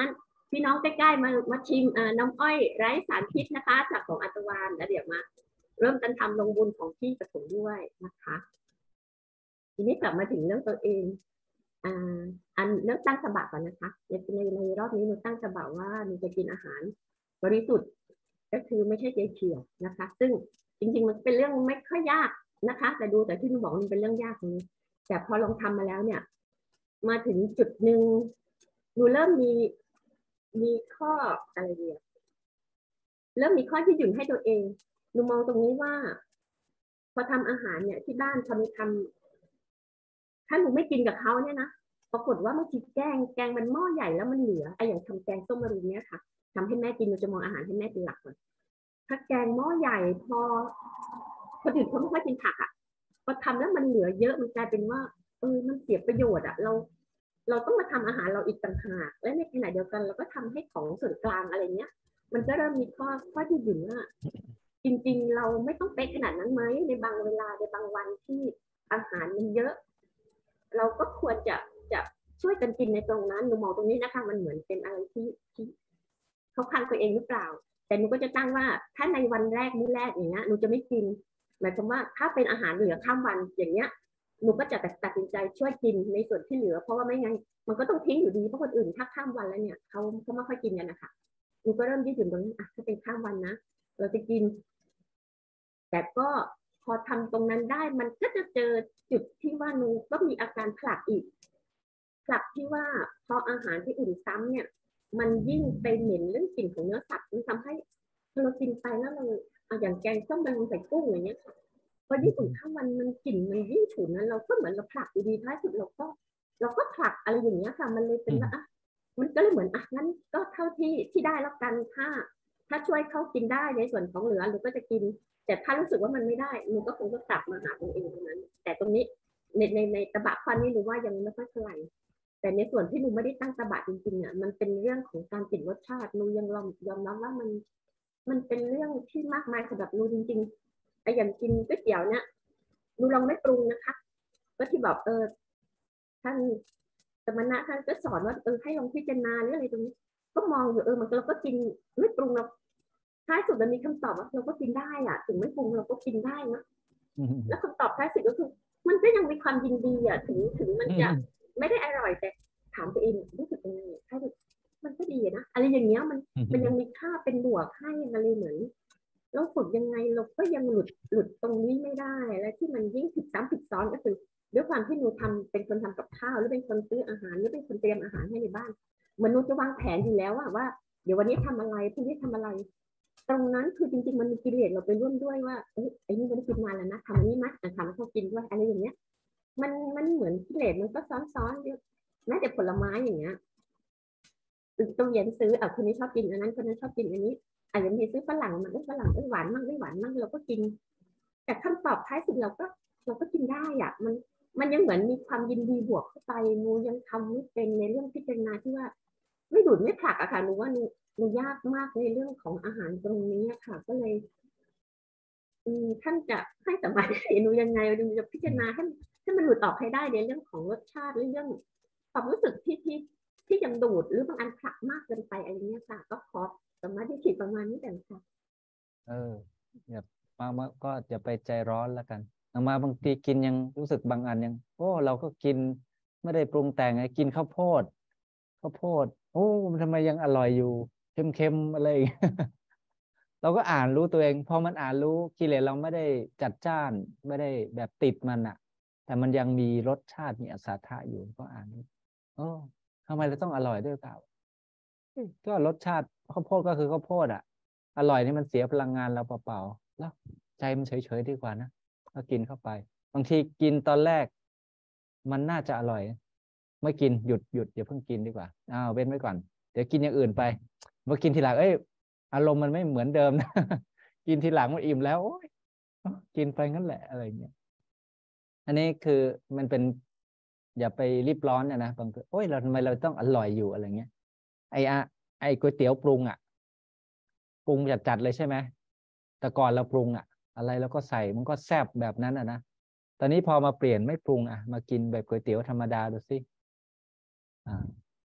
พี่น้องใกล้ๆมาชิมน้ำอ้อยไร้สารพิษนะคะจากของอัตวานแล้วเดี๋ยวมาเริ่มกันทำลงบุญของพี่กับผมด้วยนะคะทีนี้กลับมาถึงเรื่องตัวเองอันเรื่องตั้งฉบับก่อนนะคะในรอบนี้หนูตั้งฉบับว่าหนูจะกินอาหารบริสุทธิ์ก็คือไม่ใช่เจเขียวนะคะซึ่งจริงๆมันเป็นเรื่องไม่ค่อยยากนะคะแต่ดูแต่ที่หนูบอกมันเป็นเรื่องยากเลยแต่พอลองทำมาแล้วเนี่ยมาถึงจุดหนึ่งหนูเริ่มมีข้ออะไรเดียวเริ่มมีข้อที่หยุ่นให้ตัวเองหนูมองตรงนี้ว่าพอทำอาหารเนี่ยที่บ้านทำถ้าหนูไม่กินกับเขาเนี่ยนะปรากฏว่าเมื่อกี้แกงมันหม้อใหญ่แล้วมันเหลือไอ้อย่างทำแกงส้มมะรุมเนี่ยค่ะทำให้แม่กินหนูจะมองอาหารให้แม่เป็นหลักก่อนถ้าแกงหม้อใหญ่พอคนอื่นเขาไม่ค่อยกินผักอ่ะพอทำแล้วมันเหลือเยอะมันกลายเป็นว่ามันเสียประโยชน์อ่ะเราต้องมาทำอาหารเราอีกต่างหากและในขณะเดียวกันเราก็ทำให้ของส่วนกลางอะไรเงี้ยมันก็เริ่มมีข้อที่หยุ่นว่าจริงๆเราไม่ต้องเป๊ะขนาดนั้นไหมในบางเวลาในบางวันที่อาหารมันเยอะเราก็ควรจะช่วยกันกินในตรงนั้นหนูมองตรงนี้นะคะมันเหมือนเป็นอะไรที่เขาคันตัวเองหรือเปล่าแต่หนูก็จะตั้งว่าถ้าในวันแรกมื้อแรกอย่างเงี้ยหนูจะไม่กินหมายความว่าถ้าเป็นอาหารเหลือข้ามวันอย่างเงี้ยหนูก็จะตัดสินใจช่วยกินในส่วนที่เหลือเพราะว่าไม่งั้นมันก็ต้องทิ้งอยู่ดีเพราะคนอื่นถ้าข้ามวันแล้วเนี่ยเขาไม่ค่อยกินกันนะคะหนูก็เริ่มยืดหยุ่นตรงนี้ถ้าเป็นข้ามวันนะเราจะกินแต่ก็พอทำตรงนั้นได้มันก็จะเจอจุดที่ว่าหนูก็มีอาการผลักอีกผลักที่ว่าพออาหารที่อื่นซ้ำเนี่ยมันยิ่งไปเหม็นเรื่องกลิ่นของเนื้อสัตว์มันทำให้เรากินไปแล้วเราอย่างแกงส้มใบใส่กุ้งอย่างเงี้ยพอยิ่งอุ่นข้าวมันกลิ่นมันยิ่งฉุนนั้นเราก็เหมือนเราผลักอยู่ดีท้ายสุดเราก็ผลักอะไรอย่างเงี้ยค่ะมันเลยเป็นว่ามันก็เลยเหมือนงั้นก็เท่าที่ได้แล้วกันถ้าช่วยเขากินได้ในส่วนของเหลือหรือก็จะกินแต่ถ้ารู้สึกว่ามันไม่ได้หนูก็คงจะกลับมาหาตัวเองตรงนั้นแต่ตรงนี้ในตบะข้อนี้หนูว่ายังไม่ค่อยเท่าไหร่แต่ในส่วนที่หนูไม่ได้ตั้งตบะจริงๆอ่ะมันเป็นเรื่องของการติดรสชาติหนูยังยอมรับว่ามันเป็นเรื่องที่มากมายสำหรับหนูจริงๆไอ้อย่างกินก๋วยเตี๋ยวเนี่ยหนูลองไม่ปรุงนะคะก็ที่บอกท่านสมณะท่านก็สอนว่าให้ลองพิจารณาหรืออะไรตรงนี้ก็มองอยู่มันเราก็กินไม่ปรุงเราท้ายสุดมันมีคำตอบว่าเราก็กินได้อ่ะถึงไม่ปรุงเราก็กินได้นะแล้วคำตอบท้ายสุดก็คือมันก็ยังมีความยินดีอ่ะถึงมันจะไม่ได้อร่อยแต่ถามตัวเองรู้สึกยังไงถ้ามันก็ดีนะอะไรอย่างเงี้ยมันยังมีค่าเป็นบวกให้อะไรเหมือนเราฝึกยังไงเราก็ยังหลุดตรงนี้ไม่ได้และที่มันยิ่งผิดซ้ำผิดซ้อนก็คือด้วยความที่หนูเป็นคนทำกับข้าวหรือเป็นคนซื้ออาหารหรือเป็นคนเตรียมอาหารให้ในบ้านมนุษย์จะวางแผนอยู่แล้วว่าเดี๋ยววันนี้ทำอะไรพรุ่งนี้ทำอะไรตรงนั้นคือจริงๆมันมีกิเลสเราไปร่วมด้วยว่าไอ้นี่ไม่ได้กินนานแล้วนะทำอันนี้มั้ยทำให้เขากินด้วยอะไรอย่างเงี้ยมันเหมือนกิเลสมันก็ซ้อนๆแม้แต่ผลไม้อย่างเงี้ยตู้เย็นซื้อคนนี้ชอบกินอันนั้นคนนั้นชอบกินอันนี้อย่างนี้ซื้อฝรั่งมันฝรั่งหวานมากไม่หวานมากเราก็กินแต่คำตอบท้ายสุดเราก็กินได้อ่ะมันยังเหมือนมีความยินดีบวกเข้าไปหนูยังทำไม่เป็นในเรื่องพิจารณาที่ว่าไม่ดูดไม่ผลักอะค่ะหนูว่าหนูยากมากในเรื่องของอาหารตรงนี้ค่ะก็เลยท่านจะให้สมาธิหนูยังไงหนูจะพิจารณาให้มันหลุดออกให้ได้ในเรื่องของรสชาติเรื่องความรู้สึกที่ยังดูดหรือบางอันผลักมากเกินไปอะไรเงี้ยค่ะก็ขอสมาธิขีดประมาณนี้แต่ค่ะอย่ามาก็อย่าไปใจร้อนแล้วกันมาบางทีกินยังรู้สึกบางอันยังเราก็กินไม่ได้ปรุงแต่งไงกินข้าวโพดทำไมยังอร่อยอยู่เค็มๆอะไร เราก็อ่านรู้ตัวเองพอมันอ่านรู้กิเลสเราไม่ได้จัดจ้านไม่ได้แบบติดมันอะแต่มันยังมีรสชาติมีอสาทะอยู่ก็อ่านทำไมเราต้องอร่อยด้วยเปล่าก็รสชาติข้าวโพดก็คือข้าวโพดอะอร่อยนี่มันเสียพลังงานเราเปล่าๆแล้วใจมันเฉยๆดีกว่านะก็กินเข้าไปบางทีกินตอนแรกมันน่าจะอร่อยไม่กินหยุดอย่าเพิ่งกินดีกว่าเว้นไว้ก่อนเดี๋ยวกินอย่างอื่นไปมากินทีหลังอารมณ์มันไม่เหมือนเดิมนะ กินทีหลังมันอิ่มแล้วกินไปงั้นแหละอะไรเงี้ยอันนี้คือมันเป็นอย่าไปรีบร้อนนะบางทีเราทำไมเราต้องอร่อยอยู่อะไรเงี้ยไอ้ก๋วยเตี๋ยวปรุงปรุงจัดเลยใช่ไหมแต่ก่อนเราปรุงอะไรแล้วก็ใส่มันก็แซ่บแบบนั้นนะตอนนี้พอมาเปลี่ยนไม่ปรุงมากินแบบก๋วยเตี๋ยวธรรมดาดูสิ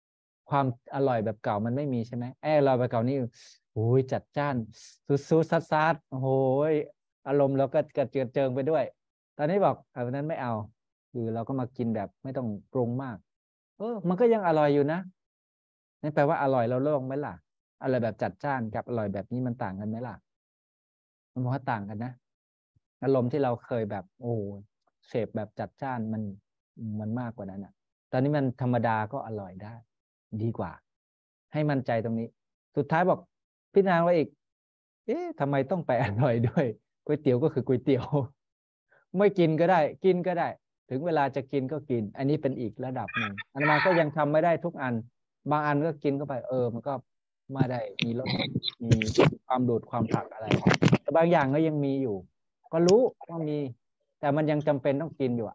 ความอร่อยแบบเก่ามันไม่มีใช่ไหมอร่อยแบบเก่านี่โอ้ยจัดจ้านซูดๆซัดๆโอ้โหอารมณ์เราก็กระเจิดเจิงไปด้วยตอนนี้บอกวันนั้นไม่เอาคือเราก็มากินแบบไม่ต้องปรุงมากมันก็ยังอร่อยอยู่นะนั่นแปลว่าอร่อยเราโล่งไหมล่ะอร่อยแบบจัดจ้านกับอร่อยแบบนี้มันต่างกันไหมล่ะมันบอกว่าต่างกันนะอารมณ์ที่เราเคยแบบโอ้เสพแบบจัดจ้านมันมากกว่านั้นอ่ะตอนนี้มันธรรมดาก็อร่อยได้ดีกว่าให้มั่นใจตรงนี้สุดท้ายบอกพิจารณาไว้อีกทำไมต้องไปอร่อยด้วยก๋วยเตี๋ยวก็คือก๋วยเตี๋ยวไม่กินก็ได้กินก็ได้ถึงเวลาจะกินก็กินอันนี้เป็นอีกระดับหนึ่งอาตมาก็ยังทำไม่ได้ทุกอันบางอันก็กินเข้าไปมันก็ไม่ได้มีรสมีความดูดความผลักอะไรแต่บางอย่างก็ยังมีอยู่ก็รู้ว่ามีแต่มันยังจำเป็นต้องกินอยู่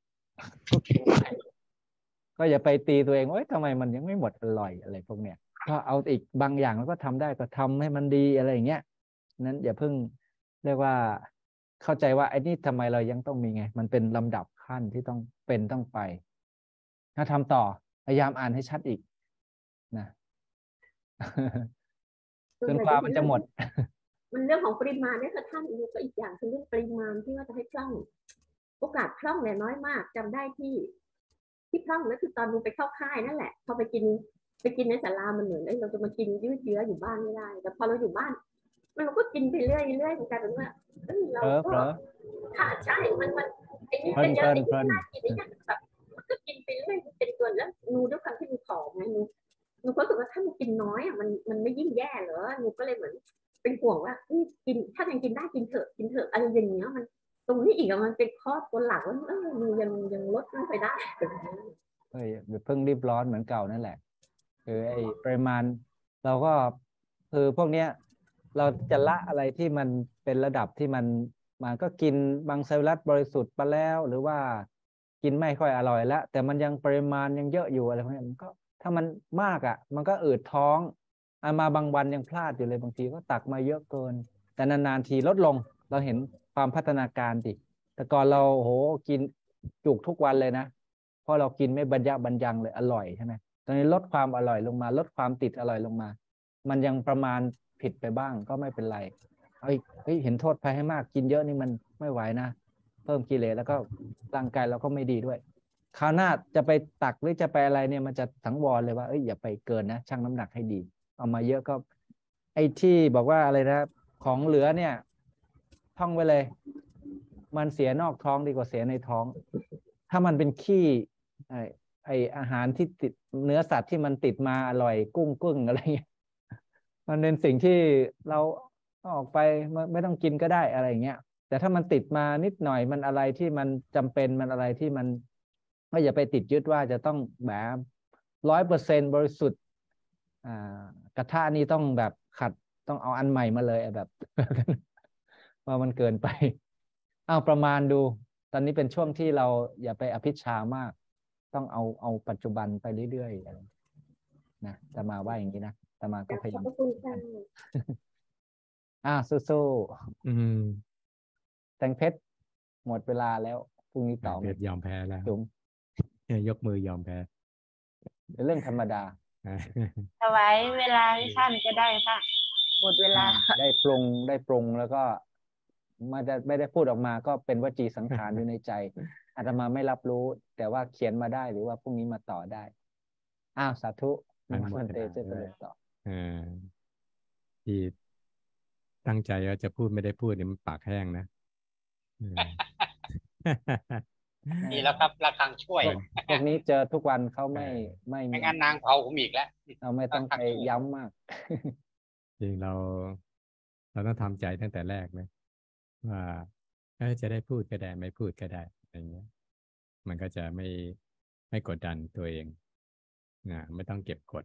ก็อย่าไปตีตัวเองทำไมมันยังไม่หมดอร่อยอะไรพวกเนี้ยก็เอาอีกบางอย่างแล้วก็ทำได้ก็ทำให้มันดีอะไรอย่างเงี้ยนั้นอย่าเพิ่งเรียกว่าเข้าใจว่าไอ้นี่ทำไมเรายังต้องมีไงมันเป็นลำดับขั้นที่ต้องไปถ้าทำต่อพยายามอ่านให้ชัดอีกนะจนกว่ามันจะหมดมันเรื่องของปริมาณเนี่ยค่ะท่านก็อีกอย่างคือเรื่องปริมาณที่ว่าจะให้คล่องโอกาสคล่องเนี่ยน้อยมากจำได้ที่คล่องนั่นคือตอนนูไปเข้าค่ายนั่นแหละพอไปกินในศาลามันเหมือนเราจะมากินยืดเยื้ออยู่บ้านไม่ได้แต่พอเราอยู่บ้านเราก็กินไปเรื่อยมันกลายเป็นว่าเราก็ค่ะใช่มันไอ้นี่เป็นเยอะไอ้นี่น่ากินไอ้นี่แบบมันก็กินไปเรื่อยเป็นตัวแล้วนูด้วยความที่นูผอมไงนูก็รู้สึกว่าถ้านูกินน้อยมันไม่ยิ่งแย่เหรอนูก็เลยเหมือนเป็นห่วงว่ากินถ้ายังกินได้กินเถอะอะไรอย่างเงี้ยมันตรงนี้อีกมันเป็นข้อตัวหลักว่านูยังลดมันไปได้เพิ่งรีบร้อนเหมือนเก่านั่นแหละคือไอ้ปริมาณเราก็คือพวกเนี้ยเราจะละอะไรที่มันเป็นระดับที่มันก็กินบางไซรัสบริสุทธิ์ไปแล้วหรือว่ากินไม่ค่อยอร่อยแล้วแต่มันยังปริมาณยังเยอะอยู่อะไรพวกนี้มันก็ถ้ามันมากมันก็อืดท้องมาบางวันยังพลาดอยู่เลยบางทีก็ตักมาเยอะเกินแต่นานๆทีลดลงเราเห็นความพัฒนาการดิแต่ก่อนเราโหกินจุกทุกวันเลยนะเพราะเรากินไม่บรรยังเลยอร่อยใช่ไหมตอนนี้ลดความอร่อยลงมาลดความติดอร่อยลงมามันยังประมาณผิดไปบ้างก็ไม่เป็นไรเห็นโทษภัยให้มากกินเยอะนี่มันไม่ไหวนะเพิ่มกิเลสแล้วก็ร่างกายเราก็ไม่ดีด้วยคราวหน้าจะไปตักหรือจะไปอะไรเนี่ยมันจะสังวรเลยว่าอย่าไปเกินนะชั่งน้ำหนักให้ดีเอามาเยอะก็ไอ้ที่บอกว่าอะไรนะของเหลือเนี่ยท่องไว้เลยมันเสียนอกท้องดีกว่าเสียในท้องถ้ามันเป็นขี้ไออาหารที่ติดเนื้อสัตว์ที่มันติดมาอร่อยกุ้งอะไรเงี้ยมันเป็นสิ่งที่เราออกไปไม่ต้องกินก็ได้อะไรเงี้ยแต่ถ้ามันติดมานิดหน่อยมันอะไรที่มันจำเป็นมันอะไรที่มันก็อย่าไปติดยึดว่าจะต้องแบบ100%บริสุทธิ์กระทะนี้ต้องแบบขัดต้องเอาอันใหม่มาเลยแบบว่ามันเกินไปเอาประมาณดูตอนนี้เป็นช่วงที่เราอย่าไปอภิชามากต้องเอาปัจจุบันไปเรื่อยๆนะจะมาว่าอย่างนี้นะจะมาก็พยายามสู้ๆแตงเพชรหมดเวลาแล้วพรุ่งนี้ต่อเพชรยอมแพ้แล้วจุ๋มยกมือยอมแพ้เป็นเรื่องธรรมดาถวายเวลาให้ท่านก็ได้ค่ะหมดเวลาได้ปรุงแล้วก็ไม่ได้พูดออกมาก็เป็นวจีสังขารอยู่ในใจอาตมาไม่รับรู้แต่ว่าเขียนมาได้หรือว่าพรุ่งนี้มาต่อได้สาธุมันเตจะต่อที่ตั้งใจว่าจะพูดไม่ได้พูดเนี่ยมันปากแห้งนะดีแล้วครับระฆังช่วยพวกนี้เจอทุกวันเขาไม่งั้นนางเผาผมอีกแล้วเราไม่ต้องไปย้ำมากจริงเราต้องทำใจตั้งแต่แรกเลยว่าจะได้พูดก็ได้ไม่พูดก็ได้อย่างเงี้ยมันก็จะไม่กดดันตัวเองไม่ต้องเก็บกด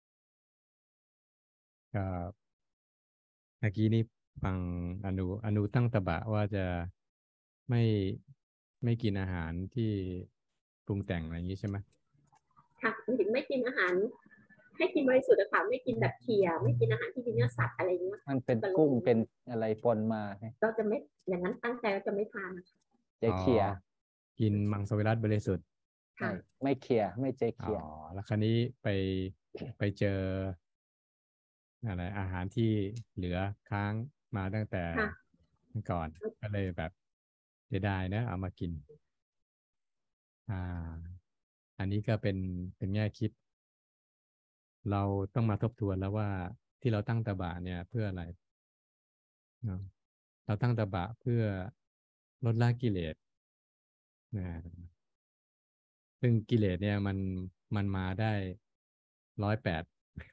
ก็เมื่อกี้นี้ฟังอนุตั้งตบะว่าจะไม่กินอาหารที่ปรุงแต่งอะไรอย่างนี้ใช่ไหมค่ะไม่กินอาหารให้กินบริสุทธิ์ค่ะไม่กินแบบเคี่ยวไม่กินอาหารที่มีเนื้อสัตว์อะไรอย่างเงี้ยมันเป็นกุ้งเป็นอะไรปนมาเราจะไม่อย่างนั้นตั้งใจเราจะไม่ทานเจเคี่ยกินมังสวิรัติบริสุทธิ์ไม่เคี่ยไม่เจเคี่ยแล้วคราวนี้ไปไปเจออะไรอาหารที่เหลือค้างมาตั้งแต่ก่อนก็เลยแบบเสียดายนะเอามากินอันนี้ก็เป็นแง่คิด เราต้องมาทบทวนแล้วว่าที่เราตั้งตบะเนี่ยเพื่ออะไรเราตั้งตบะเพื่อลดละกิเลสนะซึ่งกิเลสเนี่ยมันมาได้108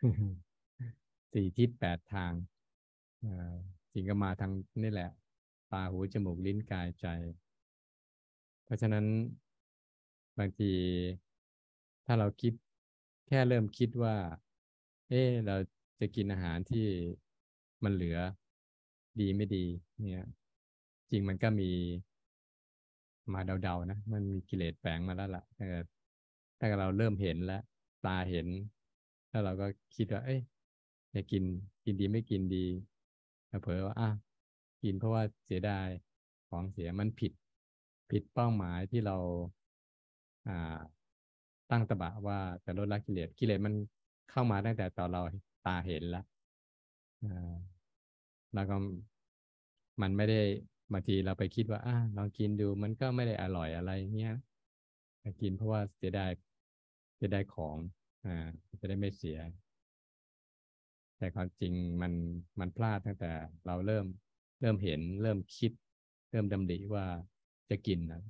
4 ทิศ 8 ทางจริงก็มาทางนี่แหละตาหูจมูกลิ้นกายใจเพราะฉะนั้นบางทีถ้าเราคิดแค่เริ่มคิดว่าเราจะกินอาหารที่มันเหลือดีไม่ดีเนี่ยจริงมันก็มีมาเดาๆนะมันมีกิเลสแฝงมาแล้วล่ะถ้าเราเริ่มเห็นแล้วตาเห็นแล้วเราก็คิดว่าจะกินดีไม่กินดีเผลอว่ากินเพราะว่าเสียดายของเสียมันผิดเป้าหมายที่เราตั้งตบะว่าจะลดละกิเลสมันเข้ามาตั้งแต่ตอนเราตาเห็นแล้วแล้วก็มันไม่ได้บางทีเราไปคิดว่าลองกินดูมันก็ไม่ได้อร่อยอะไรเงี้ยกินเพราะว่าเสียดายของจะได้ไม่เสียแต่ความจริงมันพลาดตั้งแต่เราเริ่มเห็นเริ่มคิดเริ่มดำริว่าจะกินนะ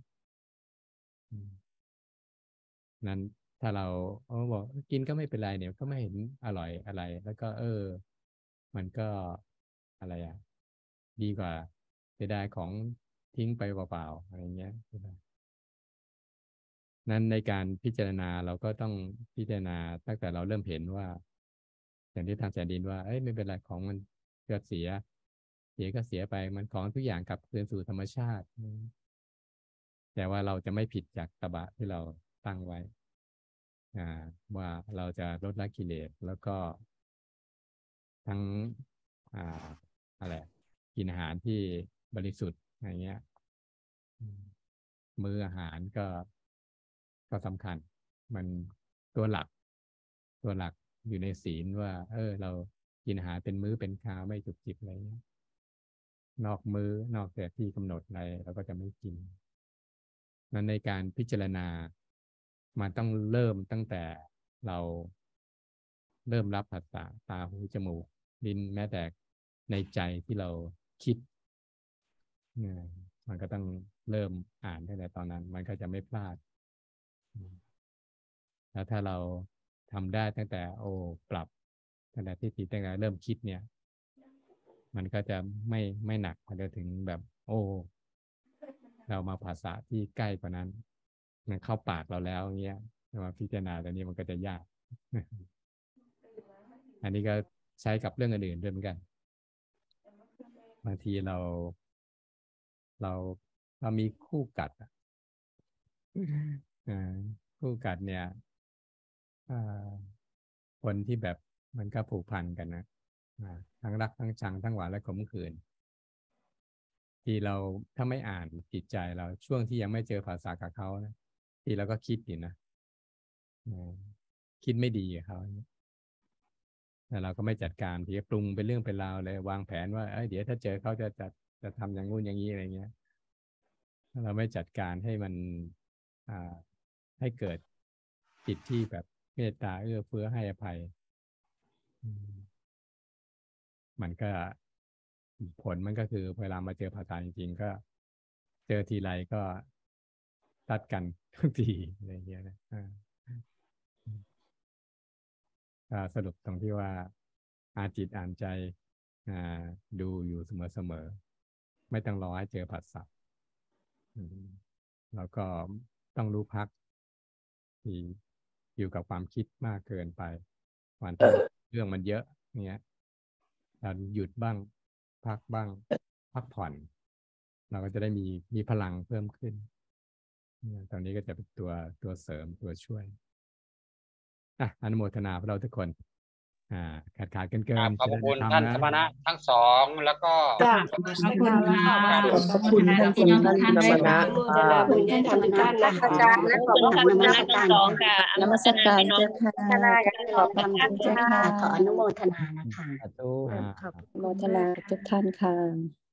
นั้นถ้าเราบอกกินก็ไม่เป็นไรเนี่ยก็ไม่เห็นอร่อยอะไรแล้วก็มันก็อะไรดีกว่าเสียดายของทิ้งไปเปล่าๆอะไรเงี้ยนั้นในการพิจารณาเราก็ต้องพิจารณาตั้งแต่เราเริ่มเห็นว่าอย่างที่ทางแสนดินว่าไม่เป็นไรของมันเกิดเสียก็เสียไปมันของทุกอย่างกลับคืนสู่ธรรมชาติแต่ว่าเราจะไม่ผิดจากตบะที่เราตั้งไว้ว่าเราจะลดละกิเลสแล้วก็ทั้งอะไรกินอาหารที่บริสุทธิ์อะไรเงี้ยมื้ออาหารก็สำคัญมันตัวหลักอยู่ในศีลว่าเรากินอาหารเป็นมื้อเป็นคราวไม่จุกจิกอะไรเงี้ยนอกมื้อนอกแต่ที่กำหนดอะไรเราก็จะไม่กินนั้นในการพิจารณามันต้องเริ่มตั้งแต่เราเริ่มรับผัสสะตาหูจมูกลิ้นแม้แต่ในใจที่เราคิดมันก็ต้องเริ่มอ่านตั้งแต่ตอนนั้นมันก็จะไม่พลาดแล้วถ้าเราทำได้ตั้งแต่ปรับตั้งแต่ที่ตั้งแต่เริ่มคิดเนี่ยมันก็จะไม่หนักพอจะถึงแบบเรามาภาษาที่ใกล้กว่านั้นมันเข้าปากเราแล้วเงี้ยมาพิจารณาแต่นี้มันก็จะยาก อันนี้ก็ใช้กับเรื่องอื่นๆด้วยเหมือนกันบางทีเรามีคู่กัดคู่กัดเนี่ยคนที่แบบมันก็ผูกพันกันนะทั้งรักทั้งชังทั้งหวานและขมขื่นที่เราถ้าไม่อ่านจิตใจเราช่วงที่ยังไม่เจอภาษากับเขานะที่เราก็คิดอยู่นะคิดไม่ดีกับเขาแต่เราก็ไม่จัดการที่จะปรุงเป็นเรื่องเป็นราวเลยวางแผนว่าเดี๋ยวถ้าเจอเขาจะทำอย่างงู้นอย่างนี้อะไรเงี้ยถ้าเราไม่จัดการให้มันให้เกิดจิตที่แบบเมตตาเอื้อเฟื้อให้อภัยมันก็ผลมันก็คือเวลามาเจอภาษาจริงๆก็เจอทีไรก็ตัดกันทุกทีอะไรเงี้ยนะสรุปตรงที่ว่าจิตอ่านใจดูอยู่เสมอไม่ต้องรอให้เจอผัสสะแล้วก็ต้องรู้พักที่อยู่กับความคิดมากเกินไปวันที่เรื่องมันเยอะเนี้ยเราหยุดบ้างพักบ้างพักผ่อนเราก็จะได้มีพลังเพิ่มขึ้นตรงนี้ก็จะเป็นตัวเสริมตัวช่วยอนุโมทนาพวกเราทุกคนขาดเกินขอบคุณจะได้ท่านทำสมณะทั้งสองแล้วก็ขอบคุณค่ะขอบคุณท่านพี่น้องทุกท่านด้วยสมณะค่ะขอบคุณท่านธรรมนัสนะคะและขอบคุณท่านนมัสทั้งการสองค่ะนมัสการเจ้าค่ะขอบคุณเจ้าค่ะขออนุโมทนานะคะสาธุขอบโมทนาทุกท่านค่ะ